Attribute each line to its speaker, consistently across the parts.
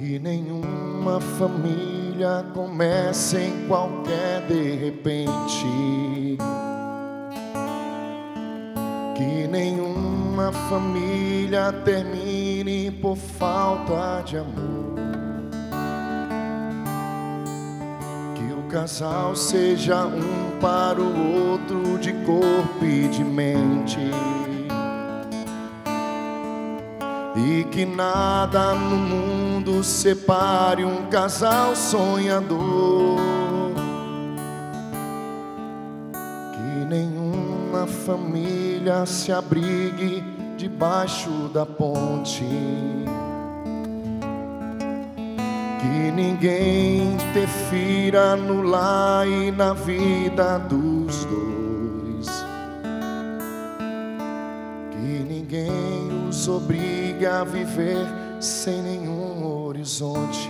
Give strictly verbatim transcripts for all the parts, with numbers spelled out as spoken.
Speaker 1: Que nenhuma família comece em qualquer de repente. Que nenhuma família termine por falta de amor. Que o casal seja um para o outro de corpo e de mente. E que nada no mundo separe um casal sonhador. Que nenhuma família se abrigue debaixo da ponte. Que ninguém interfira no lar e na vida dos dois. Que ninguém os obrigue a viver sem nenhum horizonte.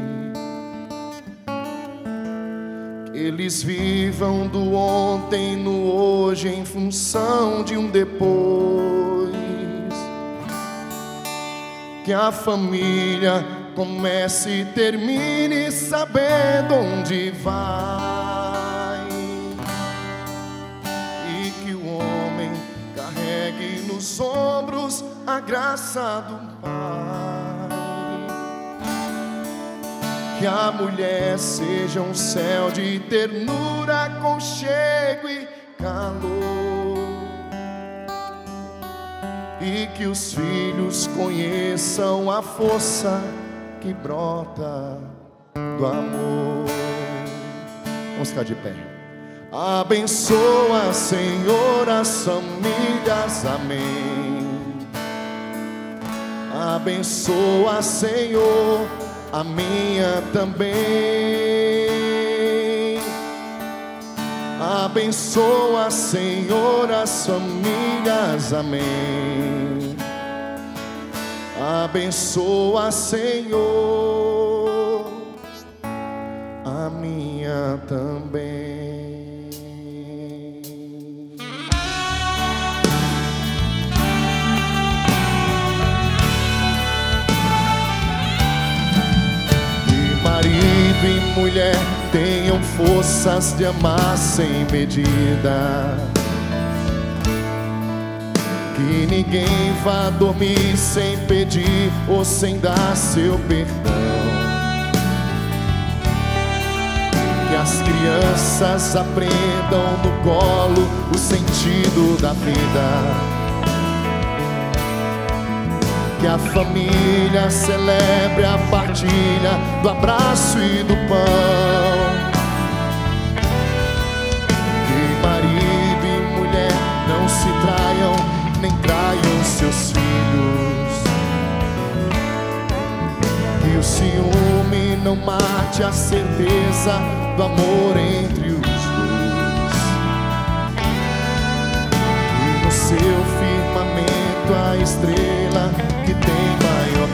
Speaker 1: Que eles vivam do ontem no hoje em função de um depois. Que a família comece e termine sabendo onde vai. E que o homem carregue nos ombros a graça do Pai. Que a mulher seja um céu de ternura, aconchego e calor. E que os filhos conheçam a força que brota do amor. Vamos ficar de pé. Abençoa, Senhor, as famílias, amém. Abençoa, Senhor, a minha também. Abençoa, Senhor, as famílias, amém. Abençoa, Senhor, a minha também. Que marido e mulher tenham forças de amar sem medida. Que ninguém vá dormir sem pedir ou sem dar seu perdão. Que as crianças aprendam no colo o sentido da vida. Que a família celebre a partilha do abraço e do pão. Que marido e mulher não se traiam, nem traiam seus filhos. Que o ciúme não mate a certeza do amor entre os dois. E no seu firmamento a estrela que tem maior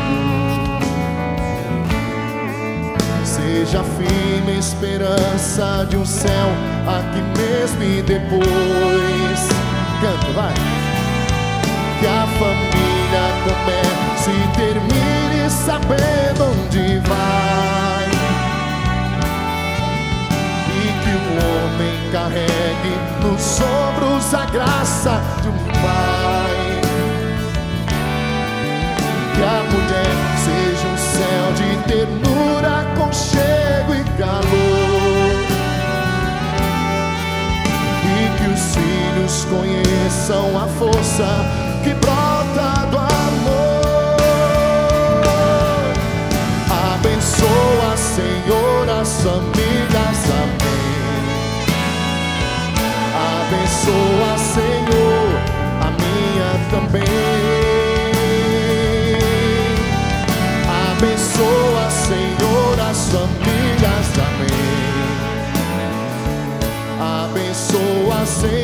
Speaker 1: brilho. Seja firme a esperança de um céu aqui mesmo e depois. Canta, vai! Que a família comece e termine sabendo onde vai. E que o homem carregue nos ombros a graça de um pai. Que a mulher seja um céu de ternura, aconchego e calor. E que os filhos conheçam a força que brota do amor. Abençoa, Senhor, as famílias, amém. Abençoa, Senhor, a minha também. Abençoa, Senhor, as famílias, amém. Abençoa,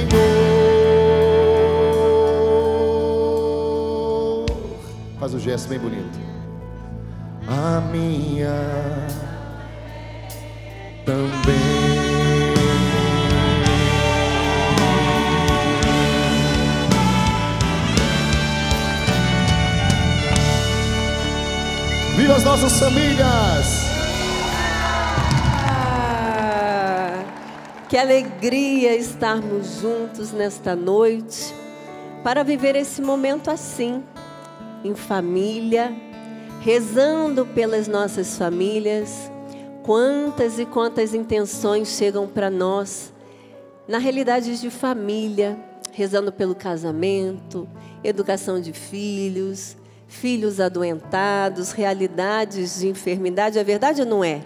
Speaker 1: Senhor. Faz um gesto bem bonito. A minha também. Viva as nossas nossas famílias.
Speaker 2: Ah, que alegria estarmos juntos nesta noite para viver esse momento assim, em família, rezando pelas nossas famílias. Quantas e quantas intenções chegam para nós na realidade de família, rezando pelo casamento, educação de filhos, filhos adoentados, realidades de enfermidade. É verdade ou não é?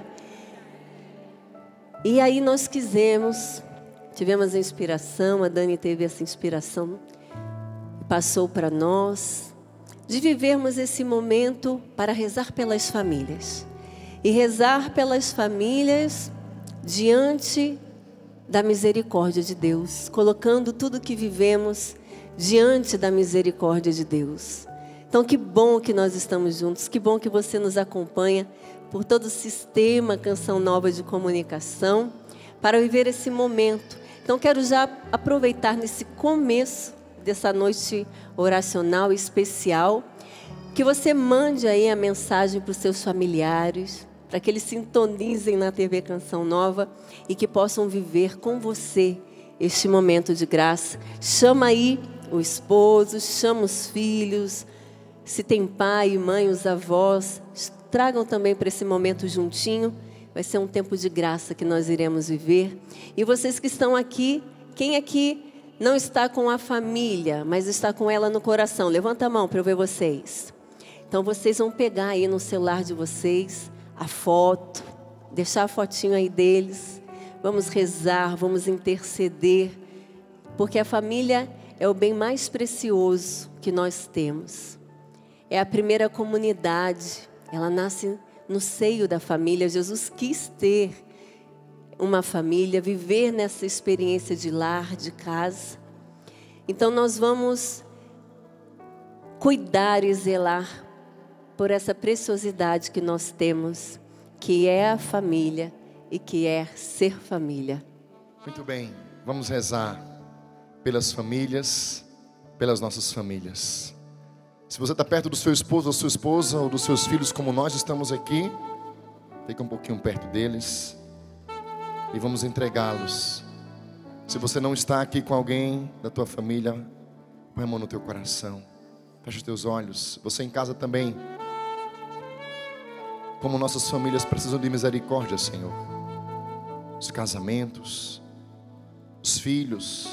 Speaker 2: E aí nós quisemos, tivemos a inspiração, a Dani teve essa inspiração, passou para nós, de vivermos esse momento para rezar pelas famílias. E rezar pelas famílias diante da misericórdia de Deus, colocando tudo que vivemos diante da misericórdia de Deus. Então, que bom que nós estamos juntos, que bom que você nos acompanha por todo o sistema Canção Nova de Comunicação, para viver esse momento. Então, quero já aproveitar nesse começo dessa noite oracional especial, que você mande aí a mensagem para os seus familiares, para que eles sintonizem na T V Canção Nova e que possam viver com você este momento de graça. Chama aí o esposo, chama os filhos, se tem pai e mãe, os avós, tragam também para esse momento juntinho. Vai ser um tempo de graça que nós iremos viver. E vocês que estão aqui, quem aqui não está com a família, mas está com ela no coração? Levanta a mão para eu ver vocês. Então vocês vão pegar aí no celular de vocês a foto, deixar a fotinho aí deles. Vamos rezar, vamos interceder, porque a família é o bem mais precioso que nós temos. É a primeira comunidade, ela nasce no seio da família. Jesus quis ter uma família, viver nessa experiência de lar, de casa. Então nós vamos cuidar e zelar por essa preciosidade que nós temos, que é a família e que é ser família.
Speaker 1: Muito bem, vamos rezar pelas famílias, pelas nossas famílias. Se você está perto do seu esposo ou sua esposa, ou dos seus filhos como nós estamos aqui, fica um pouquinho perto deles e vamos entregá-los. Se você não está aqui com alguém da tua família, põe a mão no teu coração, fecha os teus olhos. Você em casa também. Como nossas famílias precisam de misericórdia, Senhor. Os casamentos, os filhos.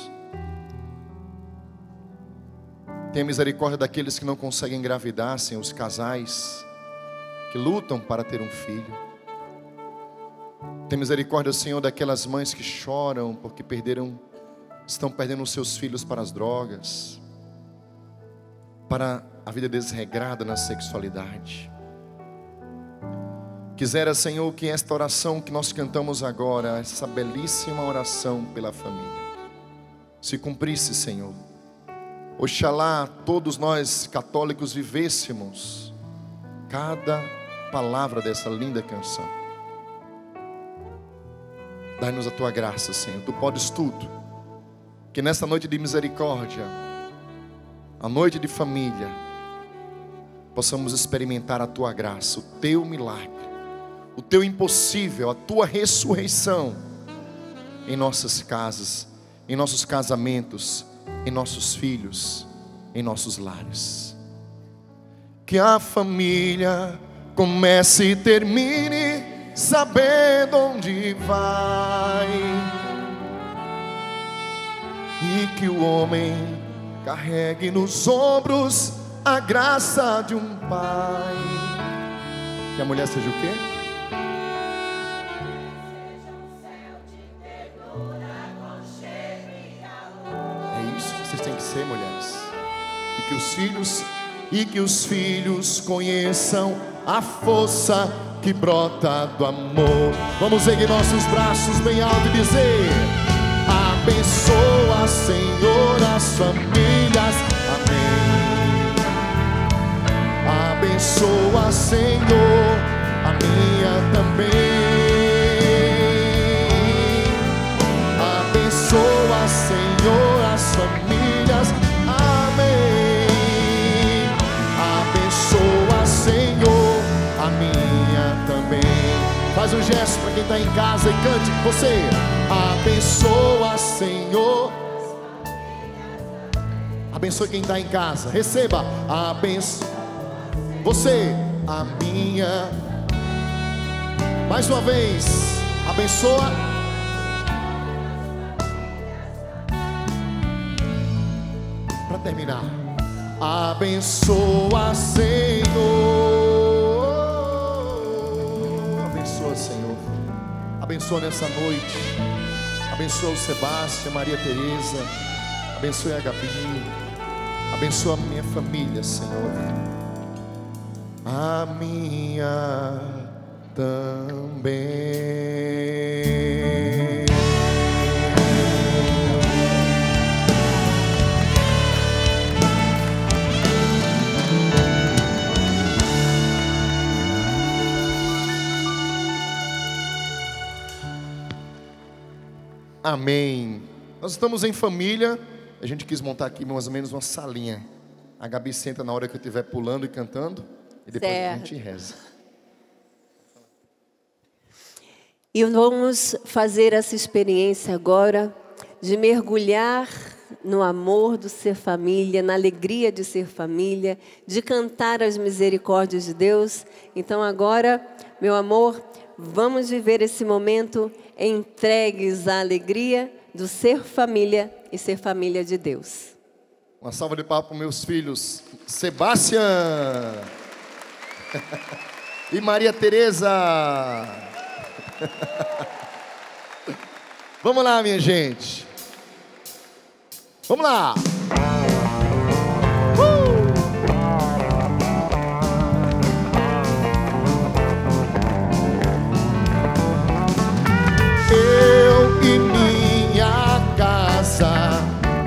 Speaker 1: Tenha misericórdia daqueles que não conseguem engravidar, Senhor, os casais que lutam para ter um filho. Tenha misericórdia, Senhor, daquelas mães que choram porque perderam, estão perdendo os seus filhos para as drogas, para a vida desregrada na sexualidade. Quisera, Senhor, que esta oração que nós cantamos agora, essa belíssima oração pela família, se cumprisse, Senhor. Oxalá todos nós católicos vivêssemos cada palavra dessa linda canção. Dai-nos a tua graça, Senhor. Tu podes tudo. Que nessa noite de misericórdia, a noite de família, possamos experimentar a tua graça, o teu milagre, o teu impossível, a tua ressurreição em nossas casas, em nossos casamentos, em nossos filhos, em nossos lares. Que a família comece e termine sabendo onde vai, e que o homem carregue nos ombros a graça de um pai. Que a mulher seja o quê? É isso que vocês têm que ser, mulheres. E que os filhos E que os filhos conheçam a força que brota do amor. Vamos erguer nossos braços bem alto e dizer: abençoa, Senhor, as famílias. Amém. Abençoa, Senhor, a minha também. Abençoa, Senhor, as famílias. Amém. Abençoa, Senhor, a minha Faz um gesto para quem está em casa e cante. Você abençoa, Senhor. Abençoe quem está em casa. Receba. Abençoa. Você, a minha. Mais uma vez. Abençoa. Para terminar. Abençoa, Senhor. Abençoa, Senhor. Abençoa nessa noite. Abençoa o Sebastião, Maria Tereza. Abençoe a Gabi. Abençoa a minha família, Senhor. A minha também. Amém. Nós estamos em família. A gente quis montar aqui mais ou menos uma salinha. A Gabi senta na hora que eu estiver pulando e cantando. E depois certo. A gente reza.
Speaker 2: E vamos fazer essa experiência agora de mergulhar no amor do ser família, na alegria de ser família, de cantar as misericórdias de Deus. Então agora, meu amor, vamos viver esse momento entregues à alegria do ser família e ser família de Deus.
Speaker 1: Uma salva de palmas para meus filhos, Sebastião e Maria Tereza. Vamos lá, minha gente. Vamos lá. Eu e minha casa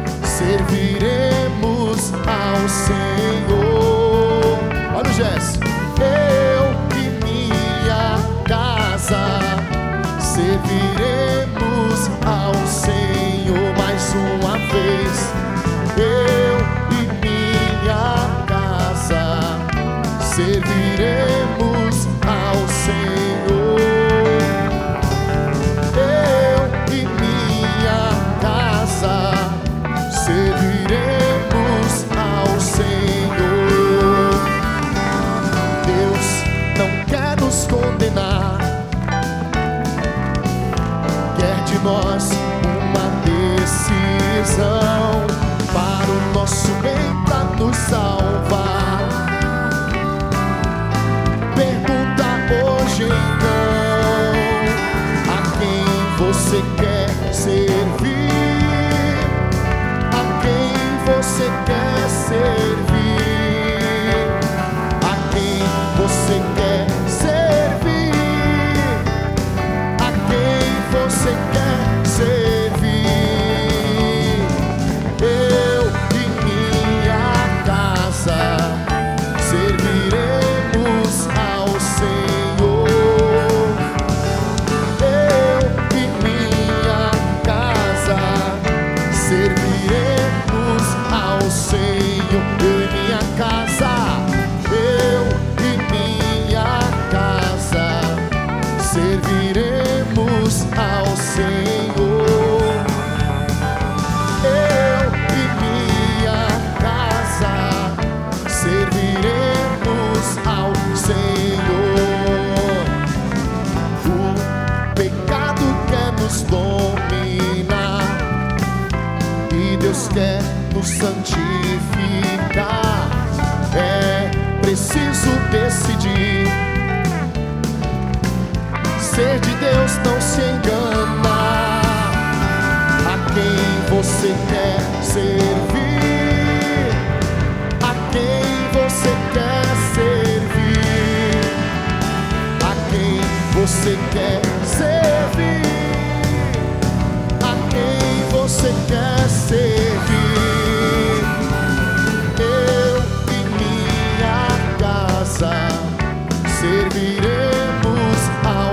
Speaker 1: serviremos ao Senhor. Olha o gesto. Eu e minha casa serviremos ao Senhor. Mais uma vez. Eu e minha casa serviremos ao Senhor. Eu e minha casa serviremos ao Senhor. Deus não quer nos condenar, quer de nós uma decisão para o nosso bem, para nos salvar. Pergunta hoje então: a quem você quer servir? A quem você quer servir? A quem você quer servir? A quem você quer servir? Eu e minha casa serviremos ao Senhor. Eu e minha casa serviremos ao Senhor. Eu e minha casa, eu e minha casa serviremos ao Senhor. Eu e minha casa serviremos ao Senhor. O pecado quer nos dominar e Deus quer nos santificar. É preciso decidir. Ser de Deus não se engana. A quem você quer servir? A quem você quer servir? A quem você quer servir? A quem você quer servir? Eu e minha casa serviremos ao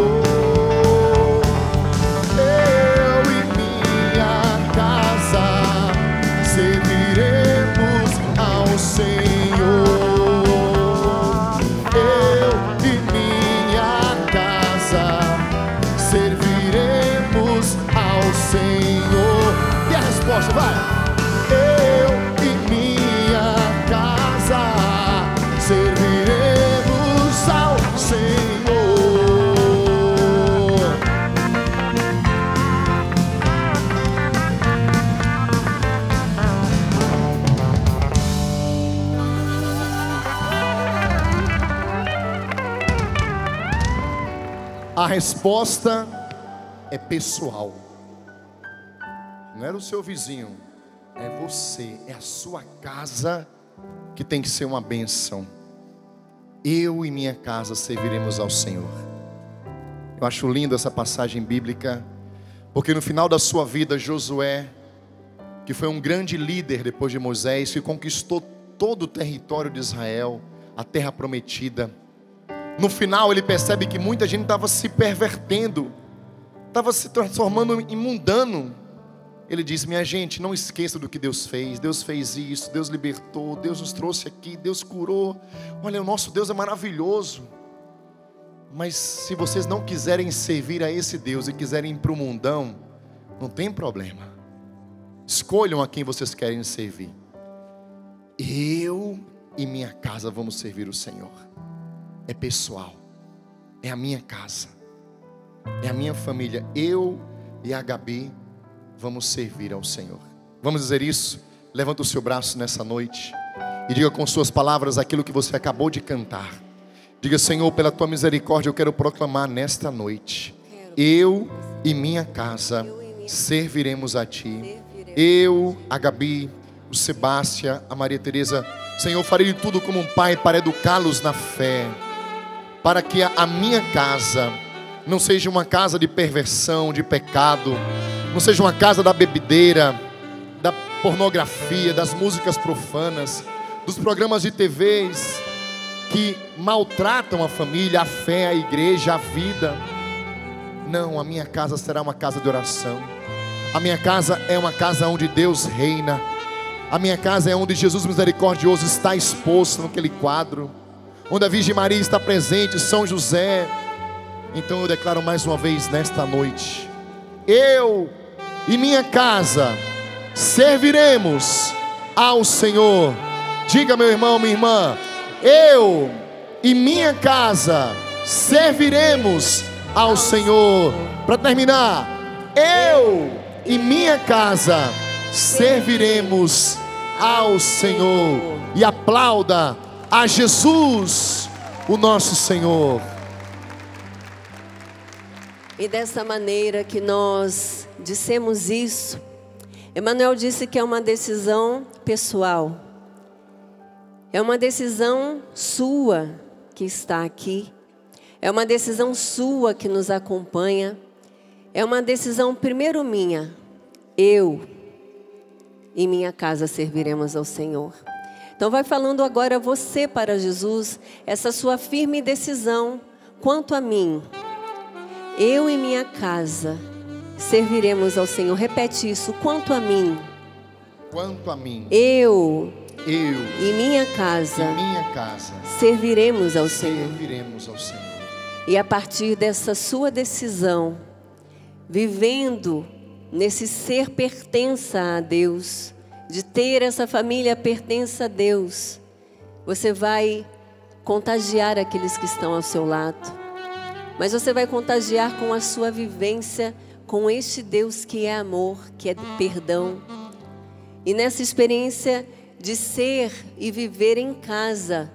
Speaker 1: Senhor. Eu e minha casa A resposta é pessoal. Não era o seu vizinho, é você, é a sua casa que tem que ser uma bênção. Eu e minha casa serviremos ao Senhor. Eu acho lindo essa passagem bíblica, porque no final da sua vida, Josué, que foi um grande líder depois de Moisés, que conquistou todo o território de Israel, a terra prometida. No final ele percebe que muita gente estava se pervertendo, estava se transformando em mundano. Ele diz: minha gente, não esqueça do que Deus fez. Deus fez isso, Deus libertou, Deus nos trouxe aqui, Deus curou. Olha, o nosso Deus é maravilhoso. Mas se vocês não quiserem servir a esse Deus e quiserem ir para o mundão, não tem problema. Escolham a quem vocês querem servir. Eu e minha casa vamos servir o Senhor. É pessoal, é a minha casa, é a minha família. Eu e a Gabi vamos servir ao Senhor. Vamos dizer isso? Levanta o seu braço nessa noite e diga com suas palavras aquilo que você acabou de cantar. Diga: Senhor, pela tua misericórdia eu quero proclamar nesta noite: eu e minha casa serviremos a ti. Eu, a Gabi, o Sebastião, a Maria Teresa, Senhor, farei de tudo como um pai para educá-los na fé, para que a minha casa não seja uma casa de perversão, de pecado, não seja uma casa da bebedeira, da pornografia, das músicas profanas, dos programas de T Vs que maltratam a família, a fé, a igreja, a vida. Não, a minha casa será uma casa de oração. A minha casa é uma casa onde Deus reina. A minha casa é onde Jesus misericordioso está exposto naquele quadro, onde a Virgem Maria está presente, São José. Então eu declaro mais uma vez nesta noite: eu e minha casa serviremos ao Senhor. Diga, meu irmão, minha irmã: eu e minha casa serviremos ao Senhor. Para terminar, eu e minha casa serviremos ao Senhor. E aplauda a Jesus, o nosso Senhor.
Speaker 2: E dessa maneira que nós dissemos isso, Emmanuel disse que é uma decisão pessoal. É uma decisão sua que está aqui. É uma decisão sua que nos acompanha. É uma decisão primeiro minha. Eu e minha casa serviremos ao Senhor. Então vai falando agora você para Jesus, essa sua firme decisão quanto a mim. Eu e minha casa serviremos ao Senhor. Repete isso: quanto a mim.
Speaker 1: Quanto a mim.
Speaker 2: Eu,
Speaker 1: eu
Speaker 2: e minha casa,
Speaker 1: e minha casa
Speaker 2: serviremos ao Senhor.
Speaker 1: Serviremos ao Senhor.
Speaker 2: E a partir dessa sua decisão, vivendo nesse ser pertença a Deus, de ter essa família pertença a Deus, você vai contagiar aqueles que estão ao seu lado. Mas você vai contagiar com a sua vivência com este Deus que é amor, que é perdão. E nessa experiência de ser e viver em casa,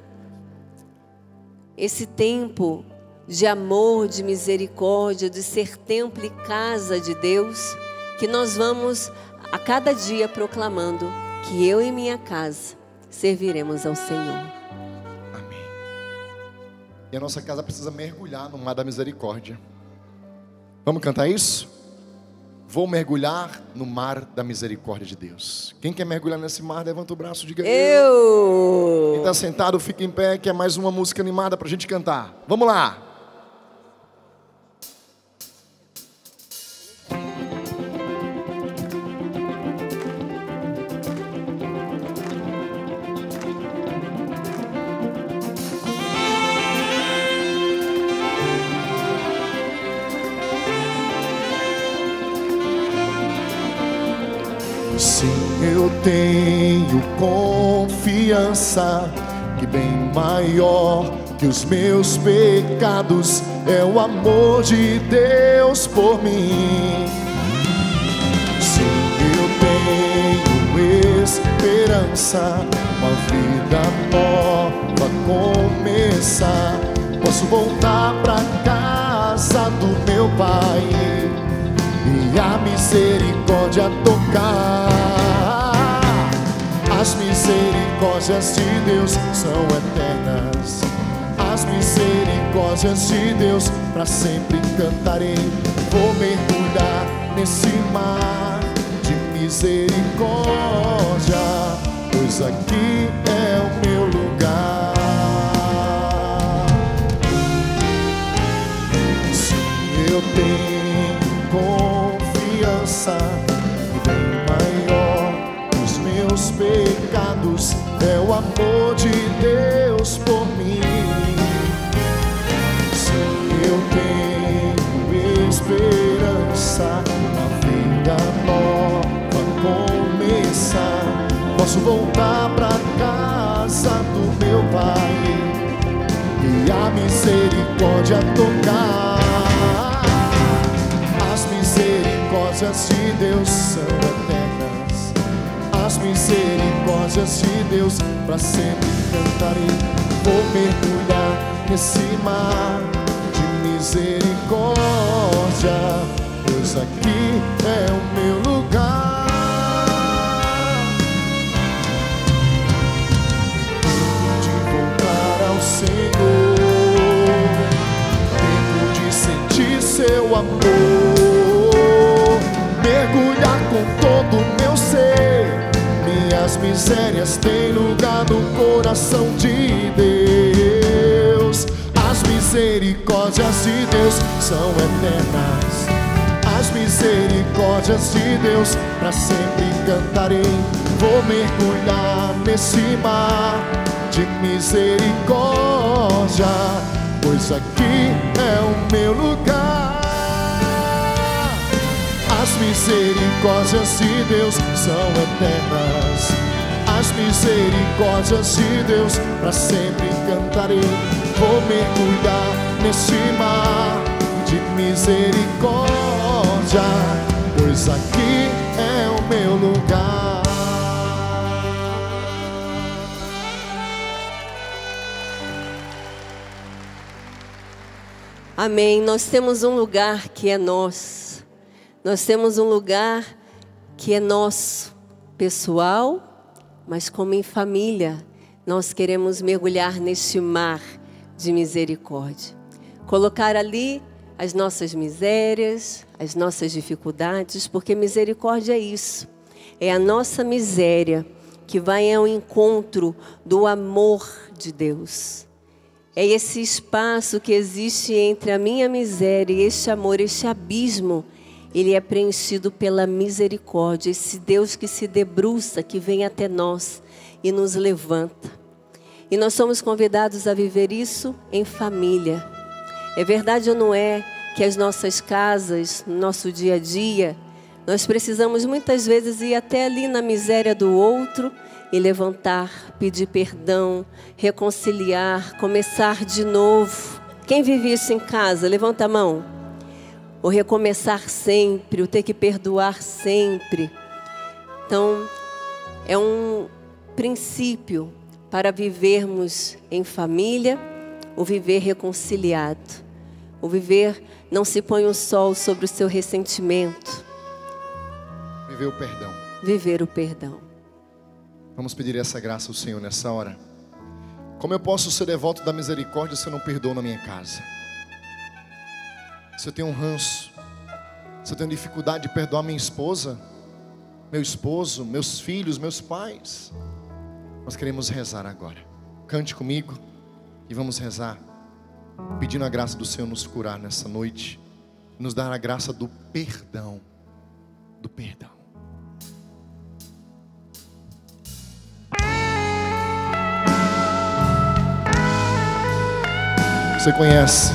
Speaker 2: esse tempo de amor, de misericórdia, de ser templo e casa de Deus, que nós vamos a cada dia proclamando que eu e minha casa serviremos ao Senhor.
Speaker 1: Amém. E a nossa casa precisa mergulhar no mar da misericórdia. Vamos cantar isso? Vou mergulhar no mar da misericórdia de Deus. Quem quer mergulhar nesse mar, levanta o braço e diga:
Speaker 2: eu.
Speaker 1: Quem está sentado, fica em pé, que é mais uma música animada para a gente cantar. Vamos lá. Sim, eu tenho confiança que bem maior que os meus pecados é o amor de Deus por mim. Sim, eu tenho esperança, uma vida nova começar. Posso voltar pra casa do meu Pai, e a misericórdia tocar. As misericórdias de Deus são eternas, as misericórdias de Deus para sempre cantarei. Vou mergulhar nesse mar de misericórdia, pois aqui é o meu lugar. Se eu tenho confiança e bem maior dos meus pecados é o amor de Deus por mim. Se eu tenho esperança, a vida nova começar, posso voltar pra casa do meu Pai e a misericórdia tocar. As misericórdias de Deus são eternas, as misericórdias de Deus para sempre cantarei. Vou mergulhar nesse mar de misericórdia, pois aqui é o meu lugar. Senhor, tempo de sentir seu amor, mergulhar com todo o meu ser. Minhas misérias têm lugar no coração de Deus. As misericórdias de Deus são eternas, as misericórdias de Deus para sempre cantarei. Vou mergulhar nesse mar de misericórdia, pois aqui é o meu lugar. As misericórdias de Deus são eternas, as misericórdias de Deus para sempre cantarei. Vou mergulhar nesse mar de misericórdia, pois aqui é o meu lugar.
Speaker 2: Amém. Nós temos um lugar que é nosso. Nós temos um lugar que é nosso, pessoal, mas como em família, nós queremos mergulhar neste mar de misericórdia. Colocar ali as nossas misérias, as nossas dificuldades, porque misericórdia é isso. É a nossa miséria que vai ao encontro do amor de Deus. É esse espaço que existe entre a minha miséria e este amor, este abismo, ele é preenchido pela misericórdia. Esse Deus que se debruça, que vem até nós e nos levanta. E nós somos convidados a viver isso em família. É verdade ou não é que as nossas casas, no nosso dia a dia, nós precisamos muitas vezes ir até ali na miséria do outro e levantar, pedir perdão, reconciliar, começar de novo. Quem vive isso em casa? Levanta a mão. O recomeçar sempre, o ter que perdoar sempre. Então, é um princípio para vivermos em família, o viver reconciliado. O viver não se põe o sol sobre o seu ressentimento.
Speaker 1: Viver o perdão.
Speaker 2: Viver o perdão.
Speaker 1: Vamos pedir essa graça ao Senhor nessa hora. Como eu posso ser devoto da misericórdia se eu não perdoo na minha casa? Se eu tenho um ranço, se eu tenho dificuldade de perdoar minha esposa, meu esposo, meus filhos, meus pais. Nós queremos rezar agora. Cante comigo e vamos rezar, pedindo a graça do Senhor nos curar nessa noite, nos dar a graça do perdão, do perdão. Você conhece?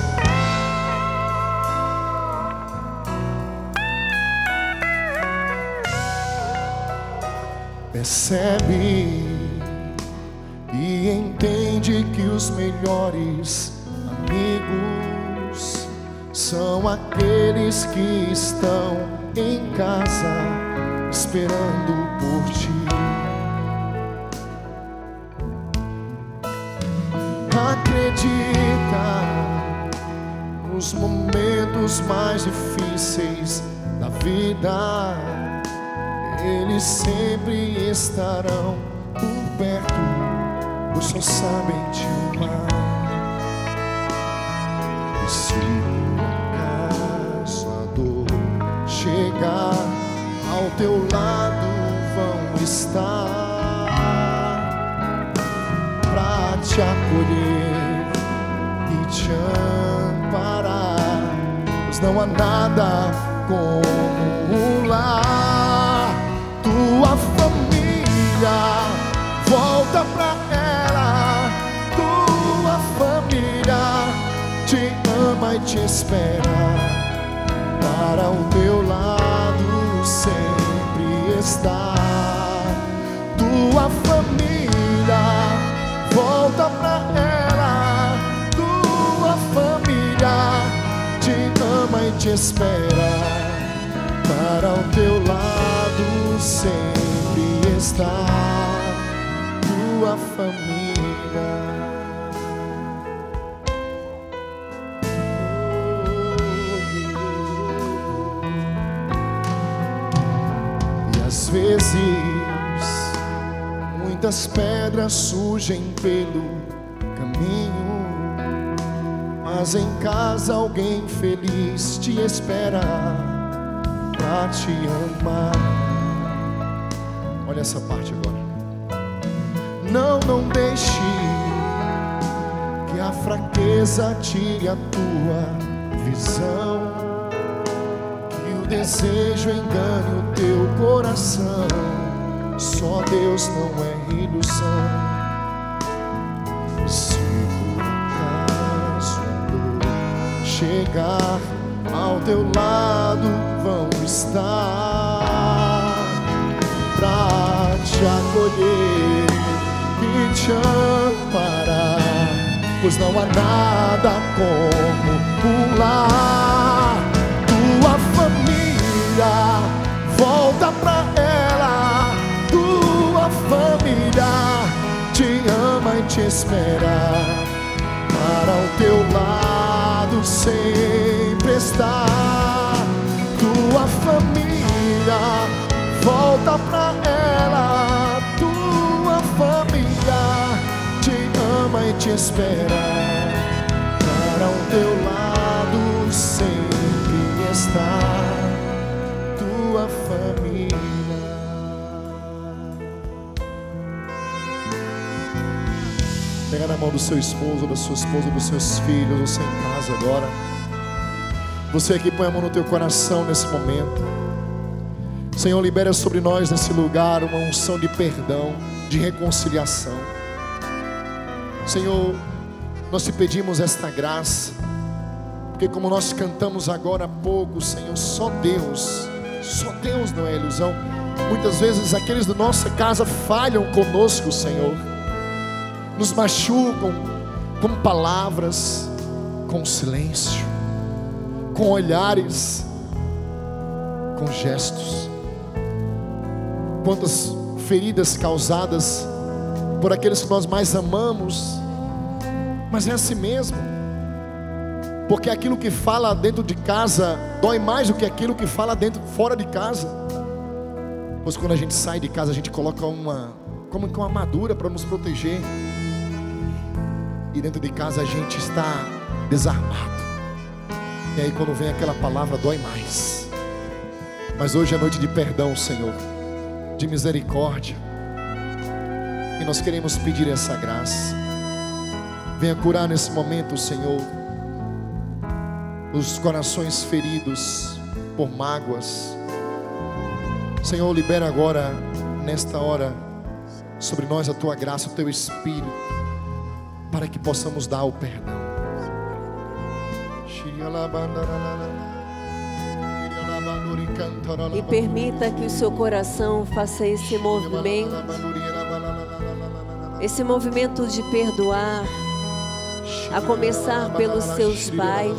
Speaker 1: Percebe e entende que os melhores amigos são aqueles que estão em casa esperando por ti. Acredita nos momentos momentos mais difíceis da vida, eles sempre estarão por perto, pois só sabem te amar. E se por acaso a dor chegar, ao teu lado vão estar pra te acolher e te amparar, pois não há nada como um lar. Tua família, volta pra ela. Tua família te ama e te espera, para o teu lado sempre está. Tua família, volta pra ela. Tua família te ama e te espera, para o teu lado sempre está. Tua família. E às vezes muitas pedras surgem pelo caminho, mas em casa alguém feliz te espera pra te amar. Olha essa parte agora. Não, não deixe que a fraqueza tire a tua visão, que o desejo engane o teu coração. Só Deus não é ilusão. Se por acaso dor chegar, ao teu lado vão estar pra te acolher e te amparar, pois não há nada como um lar. Tua família, volta pra ela. Tua família te ama e te espera, para o teu lado sempre está. Tua família, volta pra ela. Tua família te ama e te espera, para o teu lado sempre está. Tua família. Pega na mão do seu esposo, da sua esposa, dos seus filhos, você em casa agora. Você aqui põe a mão no teu coração nesse momento. Senhor, libera sobre nós nesse lugar uma unção de perdão, de reconciliação. Senhor, nós te pedimos esta graça, porque como nós cantamos agora há pouco, Senhor, só Deus, só Deus não é ilusão. Muitas vezes aqueles da nossa casa falham conosco, Senhor, nos machucam com palavras, com silêncio, com olhares, com gestos. Quantas feridas causadas por aqueles que nós mais amamos. Mas é assim mesmo, porque aquilo que fala dentro de casa dói mais do que aquilo que fala dentro, fora de casa. Pois quando a gente sai de casa, a gente coloca uma, como que uma armadura para nos proteger, e dentro de casa a gente está desarmado. E aí quando vem aquela palavra dói mais. Mas hoje é noite de perdão, Senhor, de misericórdia, e nós queremos pedir essa graça. Venha curar nesse momento, Senhor, os corações feridos por mágoas. Senhor, libera agora, nesta hora, sobre nós a Tua graça, o Teu Espírito, para que possamos dar o perdão.
Speaker 2: E permita que o seu coração faça esse movimento, esse movimento de perdoar, a começar pelos seus pais.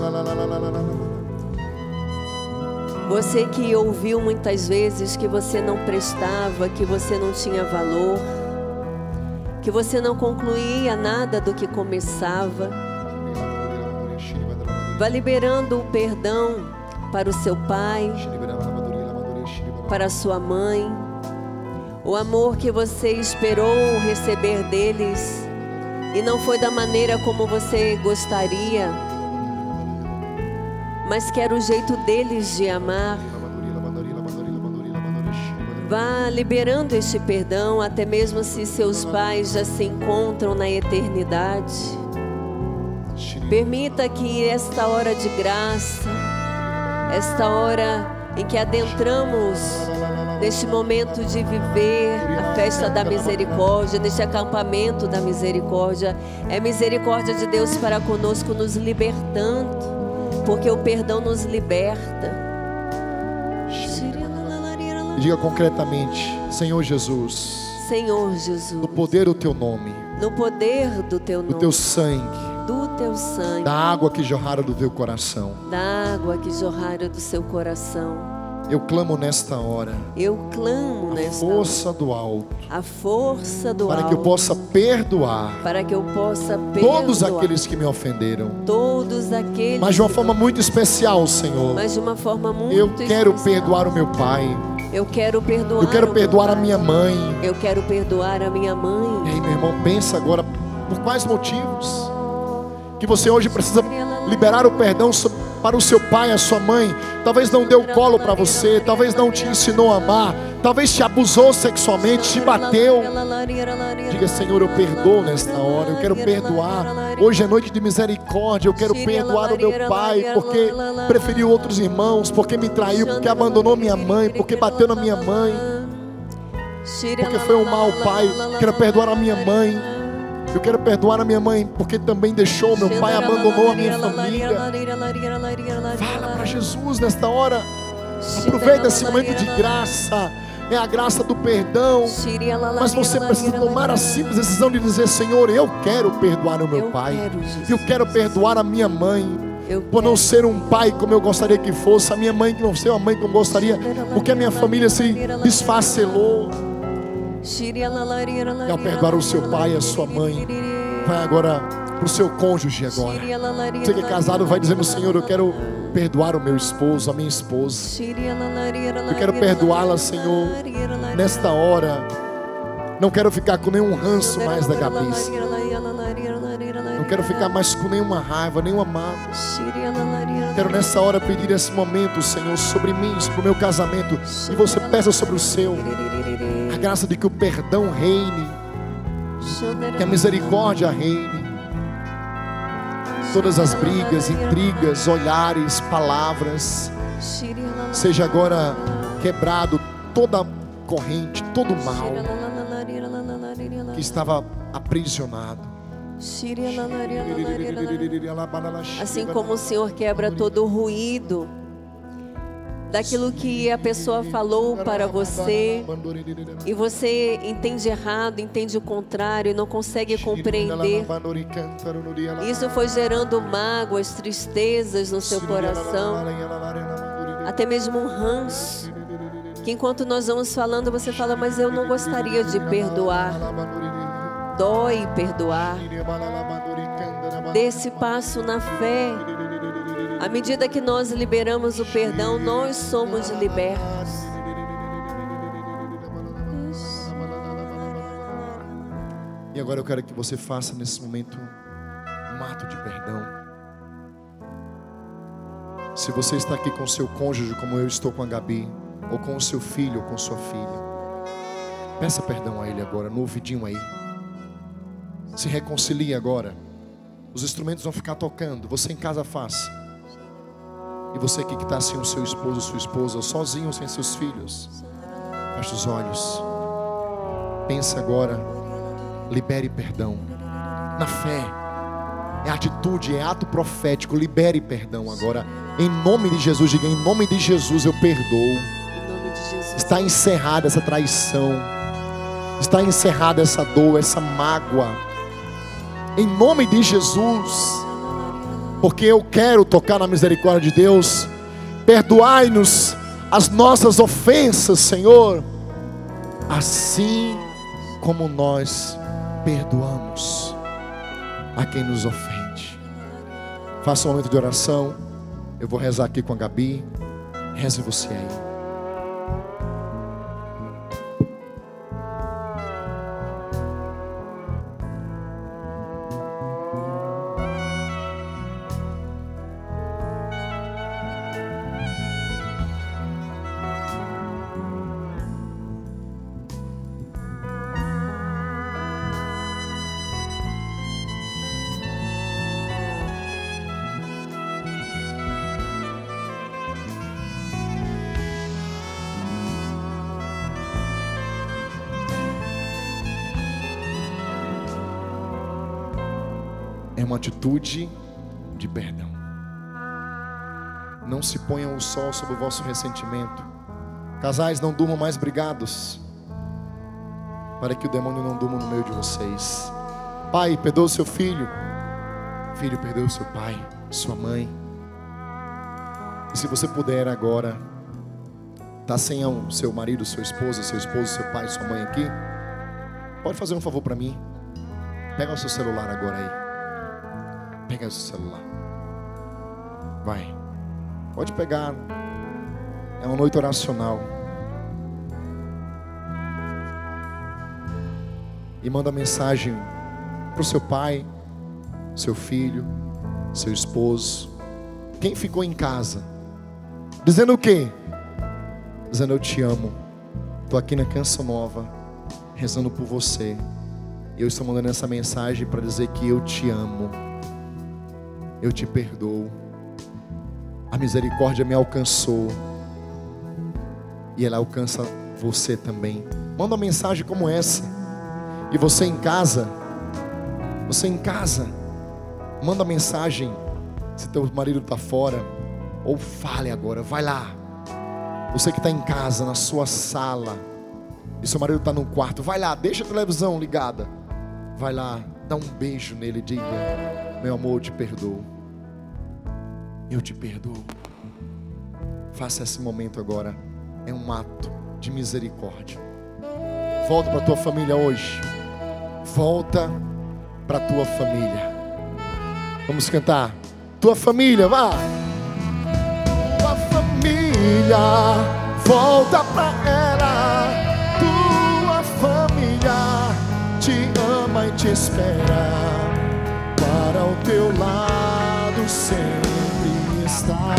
Speaker 2: Você que ouviu muitas vezes que você não prestava, que você não tinha valor, que você não concluía nada do que começava. Vá liberando o perdão para o seu pai, para a sua mãe. O amor que você esperou receber deles e não foi da maneira como você gostaria, mas que era o jeito deles de amar. Vá liberando este perdão, até mesmo se seus pais já se encontram na eternidade. Permita que esta hora de graça, esta hora em que adentramos neste momento de viver a festa da misericórdia, neste acampamento da misericórdia, é misericórdia de Deus para conosco, nos libertando, porque o perdão nos liberta.
Speaker 1: Diga concretamente: Senhor Jesus,
Speaker 2: Senhor Jesus,
Speaker 1: no poder do teu nome,
Speaker 2: no poder do teu nome,
Speaker 1: do teu sangue,
Speaker 2: do teu sangue,
Speaker 1: da água que jorrara do teu coração,
Speaker 2: da água que jorrara do seu coração,
Speaker 1: eu clamo nesta hora,
Speaker 2: eu clamo
Speaker 1: a
Speaker 2: nesta
Speaker 1: força
Speaker 2: hora,
Speaker 1: do alto,
Speaker 2: a força do
Speaker 1: para
Speaker 2: alto,
Speaker 1: que eu possa perdoar,
Speaker 2: para que eu possa perdoar
Speaker 1: todos aqueles que me ofenderam,
Speaker 2: todos aqueles,
Speaker 1: mas de uma
Speaker 2: que
Speaker 1: forma
Speaker 2: me-
Speaker 1: muito especial, Senhor.
Speaker 2: mas de uma forma muito
Speaker 1: Eu quero
Speaker 2: especial.
Speaker 1: perdoar o meu pai,
Speaker 2: Eu quero perdoar.
Speaker 1: eu quero
Speaker 2: o meu
Speaker 1: perdoar a
Speaker 2: pai.
Speaker 1: minha mãe.
Speaker 2: Eu quero perdoar a minha
Speaker 1: E
Speaker 2: mãe.
Speaker 1: aí, meu irmão, pensa agora por quais motivos que você hoje precisa liberar o perdão so- para o seu pai, a sua mãe. Talvez não deu colo para você, talvez não te ensinou a amar, talvez te abusou sexualmente, te bateu. Diga: Senhor, eu perdoo nesta hora, eu quero perdoar. Hoje é noite de misericórdia, eu quero perdoar o meu pai, porque preferiu outros irmãos, porque me traiu, porque abandonou minha mãe, porque bateu na minha mãe, porque foi um mau pai. Quero perdoar a minha mãe. Eu quero perdoar a minha mãe, porque também deixou meu pai, abandonou a minha família. Fala para Jesus nesta hora. Aproveita esse momento de graça. É a graça do perdão. Mas você precisa tomar a simples decisão de dizer: Senhor, eu quero perdoar o meu
Speaker 2: Eu
Speaker 1: pai.
Speaker 2: quero, Jesus.
Speaker 1: Eu quero perdoar a minha mãe,
Speaker 2: Eu
Speaker 1: por não
Speaker 2: quero.
Speaker 1: ser um pai como eu gostaria que fosse, a minha mãe que não ser uma mãe como eu gostaria, porque a minha família se desfacelou. E ao perdoar o seu pai e a sua mãe, vai agora para o seu cônjuge agora. Você que é casado vai dizendo: Senhor, eu quero perdoar o meu esposo, a minha esposa. Eu quero perdoá-la, Senhor, nesta hora. Não quero ficar com nenhum ranço mais da cabeça. Não quero ficar mais com nenhuma raiva, nenhuma mágoa. Quero nessa hora pedir esse momento, Senhor, sobre mim, sobre o meu casamento. E você peça sobre o seu. A graça de que o perdão reine, que a misericórdia reine. Todas as brigas, intrigas, olhares, palavras, seja agora quebrado toda corrente, todo mal que estava aprisionado.
Speaker 2: Assim como o Senhor quebra todo o ruído daquilo que a pessoa falou para você e você entende errado, entende o contrário e não consegue compreender. Isso foi gerando mágoas, tristezas no seu coração, até mesmo um ranço, que enquanto nós vamos falando você fala: mas eu não gostaria de perdoar. Dói perdoar. Dê esse passo na fé. À medida que nós liberamos o perdão, nós somos libertos.
Speaker 1: E agora eu quero que você faça nesse momento um ato de perdão. Se você está aqui com seu cônjuge, como eu estou com a Gabi, ou com o seu filho, ou com sua filha, peça perdão a ele agora, no ouvidinho aí. Se reconcilie agora. Os instrumentos vão ficar tocando, você em casa faça. E você aqui que está sem o seu esposo, sua esposa, sozinho, sem seus filhos, feche os olhos. Pensa agora. Libere perdão. Na fé. É atitude, é ato profético. Libere perdão agora. Em nome de Jesus, diga: em nome de Jesus eu perdoo.
Speaker 2: Em nome de Jesus.
Speaker 1: Está encerrada essa traição. Está encerrada essa dor, essa mágoa. Em nome de Jesus. Porque eu quero tocar na misericórdia de Deus. Perdoai-nos as nossas ofensas, Senhor, assim como nós perdoamos a quem nos ofende. Faça um momento de oração. Eu vou rezar aqui com a Gabi. Reze você aí. É uma atitude de perdão. Não se ponham o sol sobre o vosso ressentimento. Casais, não durmam mais brigados, para que o demônio não durma no meio de vocês. Pai, perdoa o seu filho. Filho, perdoa o seu pai, sua mãe. E se você puder agora, tá sem o seu marido, sua esposa, seu esposo, seu pai, sua mãe aqui, pode fazer um favor para mim. Pega o seu celular agora aí. Pega o seu celular. Vai. Pode pegar. É uma noite oracional. E manda mensagem para o seu pai, seu filho, seu esposo, quem ficou em casa, dizendo o quê? Dizendo: eu te amo. Estou aqui na Canção Nova, rezando por você. E eu estou mandando essa mensagem para dizer que eu te amo. Eu te perdoo. A misericórdia me alcançou. E ela alcança você também. Manda uma mensagem como essa. E você em casa, você em casa, manda mensagem. Se teu marido está fora, ou fale agora, vai lá. Você que está em casa, na sua sala, e seu marido está no quarto, vai lá, deixa a televisão ligada. Vai lá, dá um beijo nele e diga: meu amor, eu te perdoo. Eu te perdoo. Faça esse momento agora. É um ato de misericórdia. Volta para a tua família hoje. Volta para a tua família. Vamos cantar. Tua família, vá. Tua família, volta para ela. Tua família te ama e te espera. Para o teu lado sempre está.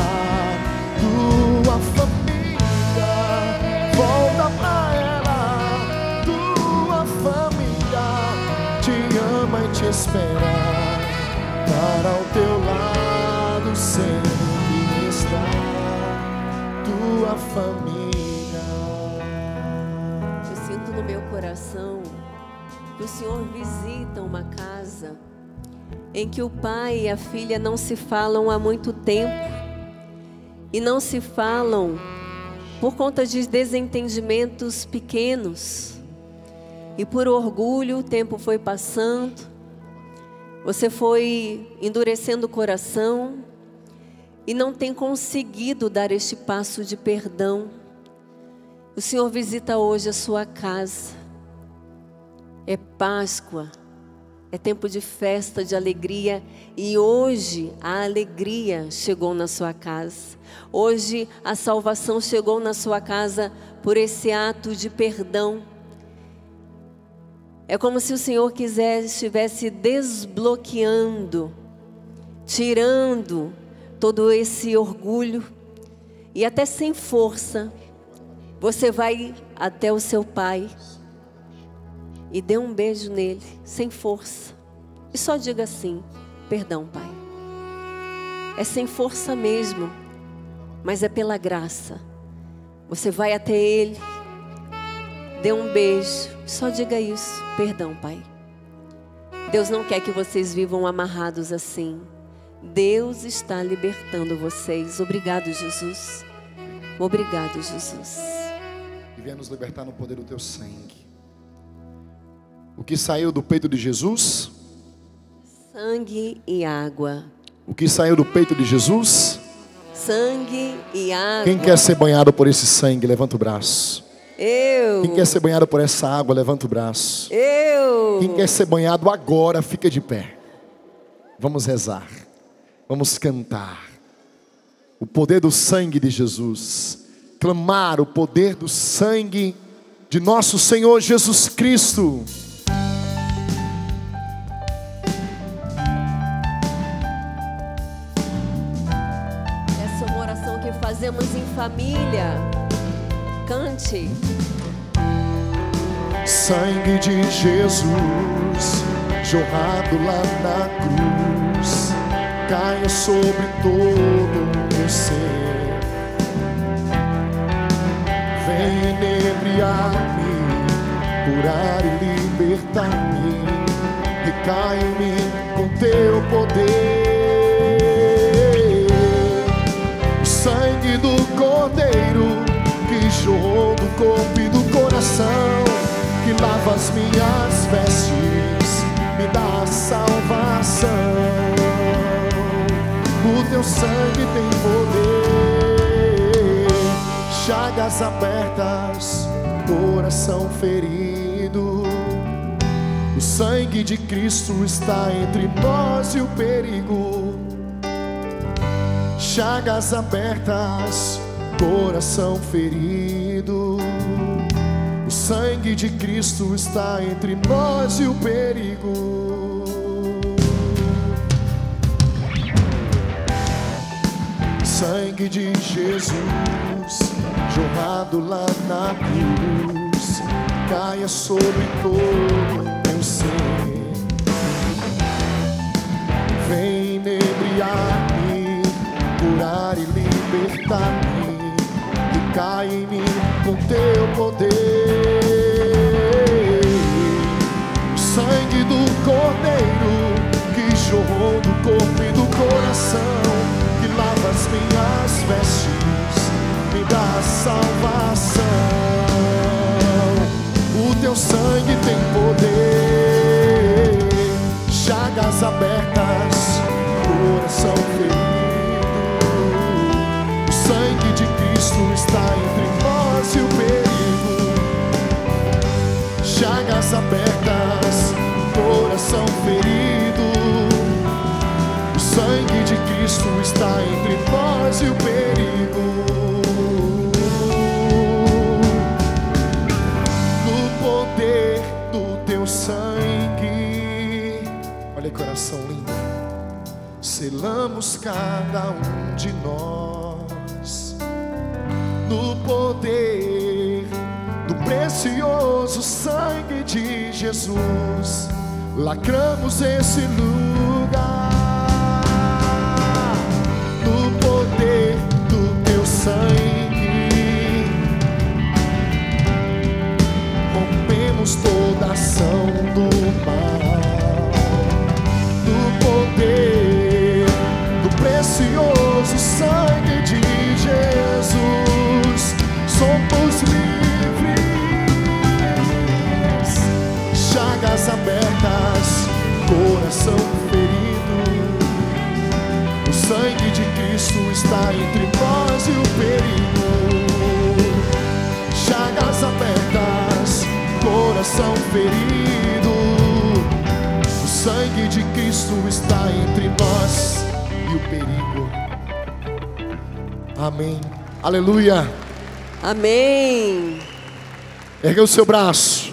Speaker 1: Tua família, volta pra ela. Tua família te ama e te espera. Para o teu lado sempre está. Tua família.
Speaker 2: Eu sinto no meu coração que o Senhor visita uma casa em que o pai e a filha não se falam há muito tempo. E não se falam por conta de desentendimentos pequenos. E por orgulho o tempo foi passando. Você foi endurecendo o coração e não tem conseguido dar este passo de perdão. O Senhor visita hoje a sua casa. É Páscoa. É tempo de festa, de alegria. E hoje a alegria chegou na sua casa. Hoje a salvação chegou na sua casa por esse ato de perdão. É como se o Senhor quisesse, estivesse desbloqueando, tirando todo esse orgulho. E até sem força, você vai até o seu pai e dê um beijo nele, sem força. E só diga assim: perdão, pai. É sem força mesmo, mas é pela graça. Você vai até ele, dê um beijo, só diga isso: perdão, pai. Deus não quer que vocês vivam amarrados assim. Deus está libertando vocês. Obrigado, Jesus. Obrigado, Jesus.
Speaker 1: E venha nos libertar no poder do teu sangue. O que saiu do peito de Jesus?
Speaker 2: Sangue e água.
Speaker 1: O que saiu do peito de Jesus?
Speaker 2: Sangue e água.
Speaker 1: Quem quer ser banhado por esse sangue, levanta o braço.
Speaker 2: Eu.
Speaker 1: Quem quer ser banhado por essa água, levanta o braço.
Speaker 2: Eu.
Speaker 1: Quem quer ser banhado agora, fica de pé. Vamos rezar. Vamos cantar o poder do sangue de Jesus, clamar o poder do sangue de nosso Senhor Jesus Cristo.
Speaker 2: Essa é uma oração que fazemos em família. Cante.
Speaker 1: Sangue de Jesus, jorrado lá na cruz, caia sobre todo o meu ser. Vem inebriar-me, curar e libertar-me. Recai em mim com teu poder. O sangue do Cordeiro que jorrou do corpo e do coração, que lava as minhas vestes, me dá a salvação. O teu sangue tem poder, chagas abertas, coração ferido. O sangue de Cristo está entre nós e o perigo. Chagas abertas, coração ferido. O sangue de Cristo está entre nós e o perigo. Sangue de Jesus, jorrado lá na cruz, caia sobre todo o meu ser. Vem inebriar-me, curar e libertar-me. E cai em mim com teu poder. O sangue do Cordeiro que jorrou do corpo e do coração, que lava as minhas vestes, me dá a salvação. O teu sangue tem poder, chagas abertas, coração ferido. O sangue de Cristo está entre nós e o perigo. Chagas abertas, coração ferido. O sangue de Cristo está entre nós e o perigo. No poder do teu sangue, olha que coração lindo, selamos cada um de nós. No poder do precioso sangue de Jesus, lacramos esse lugar. No poder do teu sangue, rompemos toda ação do mal. No poder do precioso sangue de Jesus, somos livres. Chagas abertas, coração ferido. O sangue de Cristo está entre nós e o perigo. Chagas abertas, coração ferido. O sangue de Cristo está entre nós e o perigo. Amém. Aleluia.
Speaker 2: Amém.
Speaker 1: Erga o seu braço.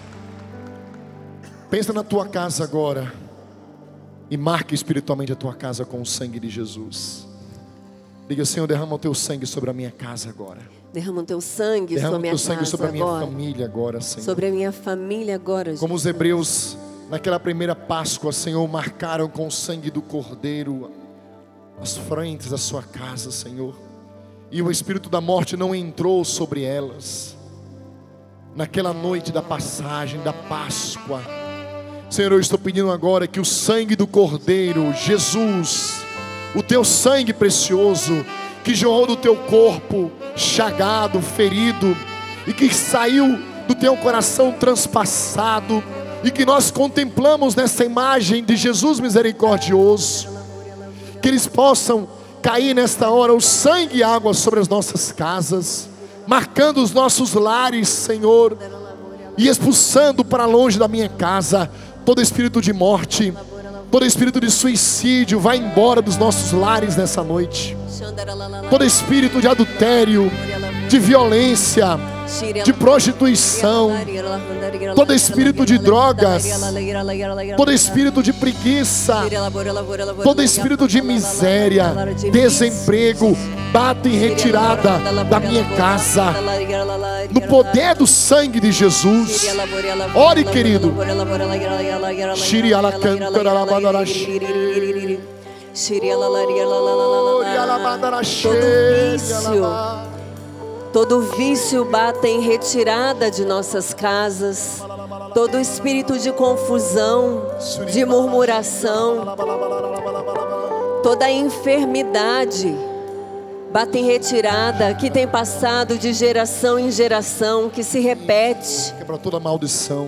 Speaker 1: Pensa na tua casa agora e marque espiritualmente a tua casa com o sangue de Jesus. Diga: Senhor, derrama o teu sangue sobre a minha casa agora.
Speaker 2: Derrama o teu sangue
Speaker 1: derrama
Speaker 2: sobre a minha
Speaker 1: o teu sangue
Speaker 2: casa
Speaker 1: sobre a minha
Speaker 2: agora.
Speaker 1: família agora, Senhor.
Speaker 2: Sobre a minha família agora, Jesus.
Speaker 1: Como os hebreus naquela primeira Páscoa, Senhor, marcaram com o sangue do Cordeiro as frentes da sua casa, Senhor. E o espírito da morte não entrou sobre elas. Naquela noite da passagem, da Páscoa, Senhor, eu estou pedindo agora que o sangue do Cordeiro, Jesus, o teu sangue precioso, que jorrou do teu corpo, chagado, ferido, e que saiu do teu coração transpassado, e que nós contemplamos nessa imagem de Jesus misericordioso, que eles possam cair nesta hora o sangue e água sobre as nossas casas, marcando os nossos lares, Senhor, e expulsando para longe da minha casa todo espírito de morte, Todo espírito de suicídio vai embora dos nossos lares nessa noite. Todo espírito de adultério, de violência, de prostituição, todo espírito de drogas, todo espírito de preguiça, todo espírito de miséria, desemprego, bata em retirada da minha casa, no poder do sangue de Jesus. Ore, querido.
Speaker 2: Todo vício, todo vício bata em retirada de nossas casas. Todo espírito de confusão, de murmuração, toda enfermidade bata em retirada, que tem passado de geração em geração, que se repete.
Speaker 1: Quebra toda maldição.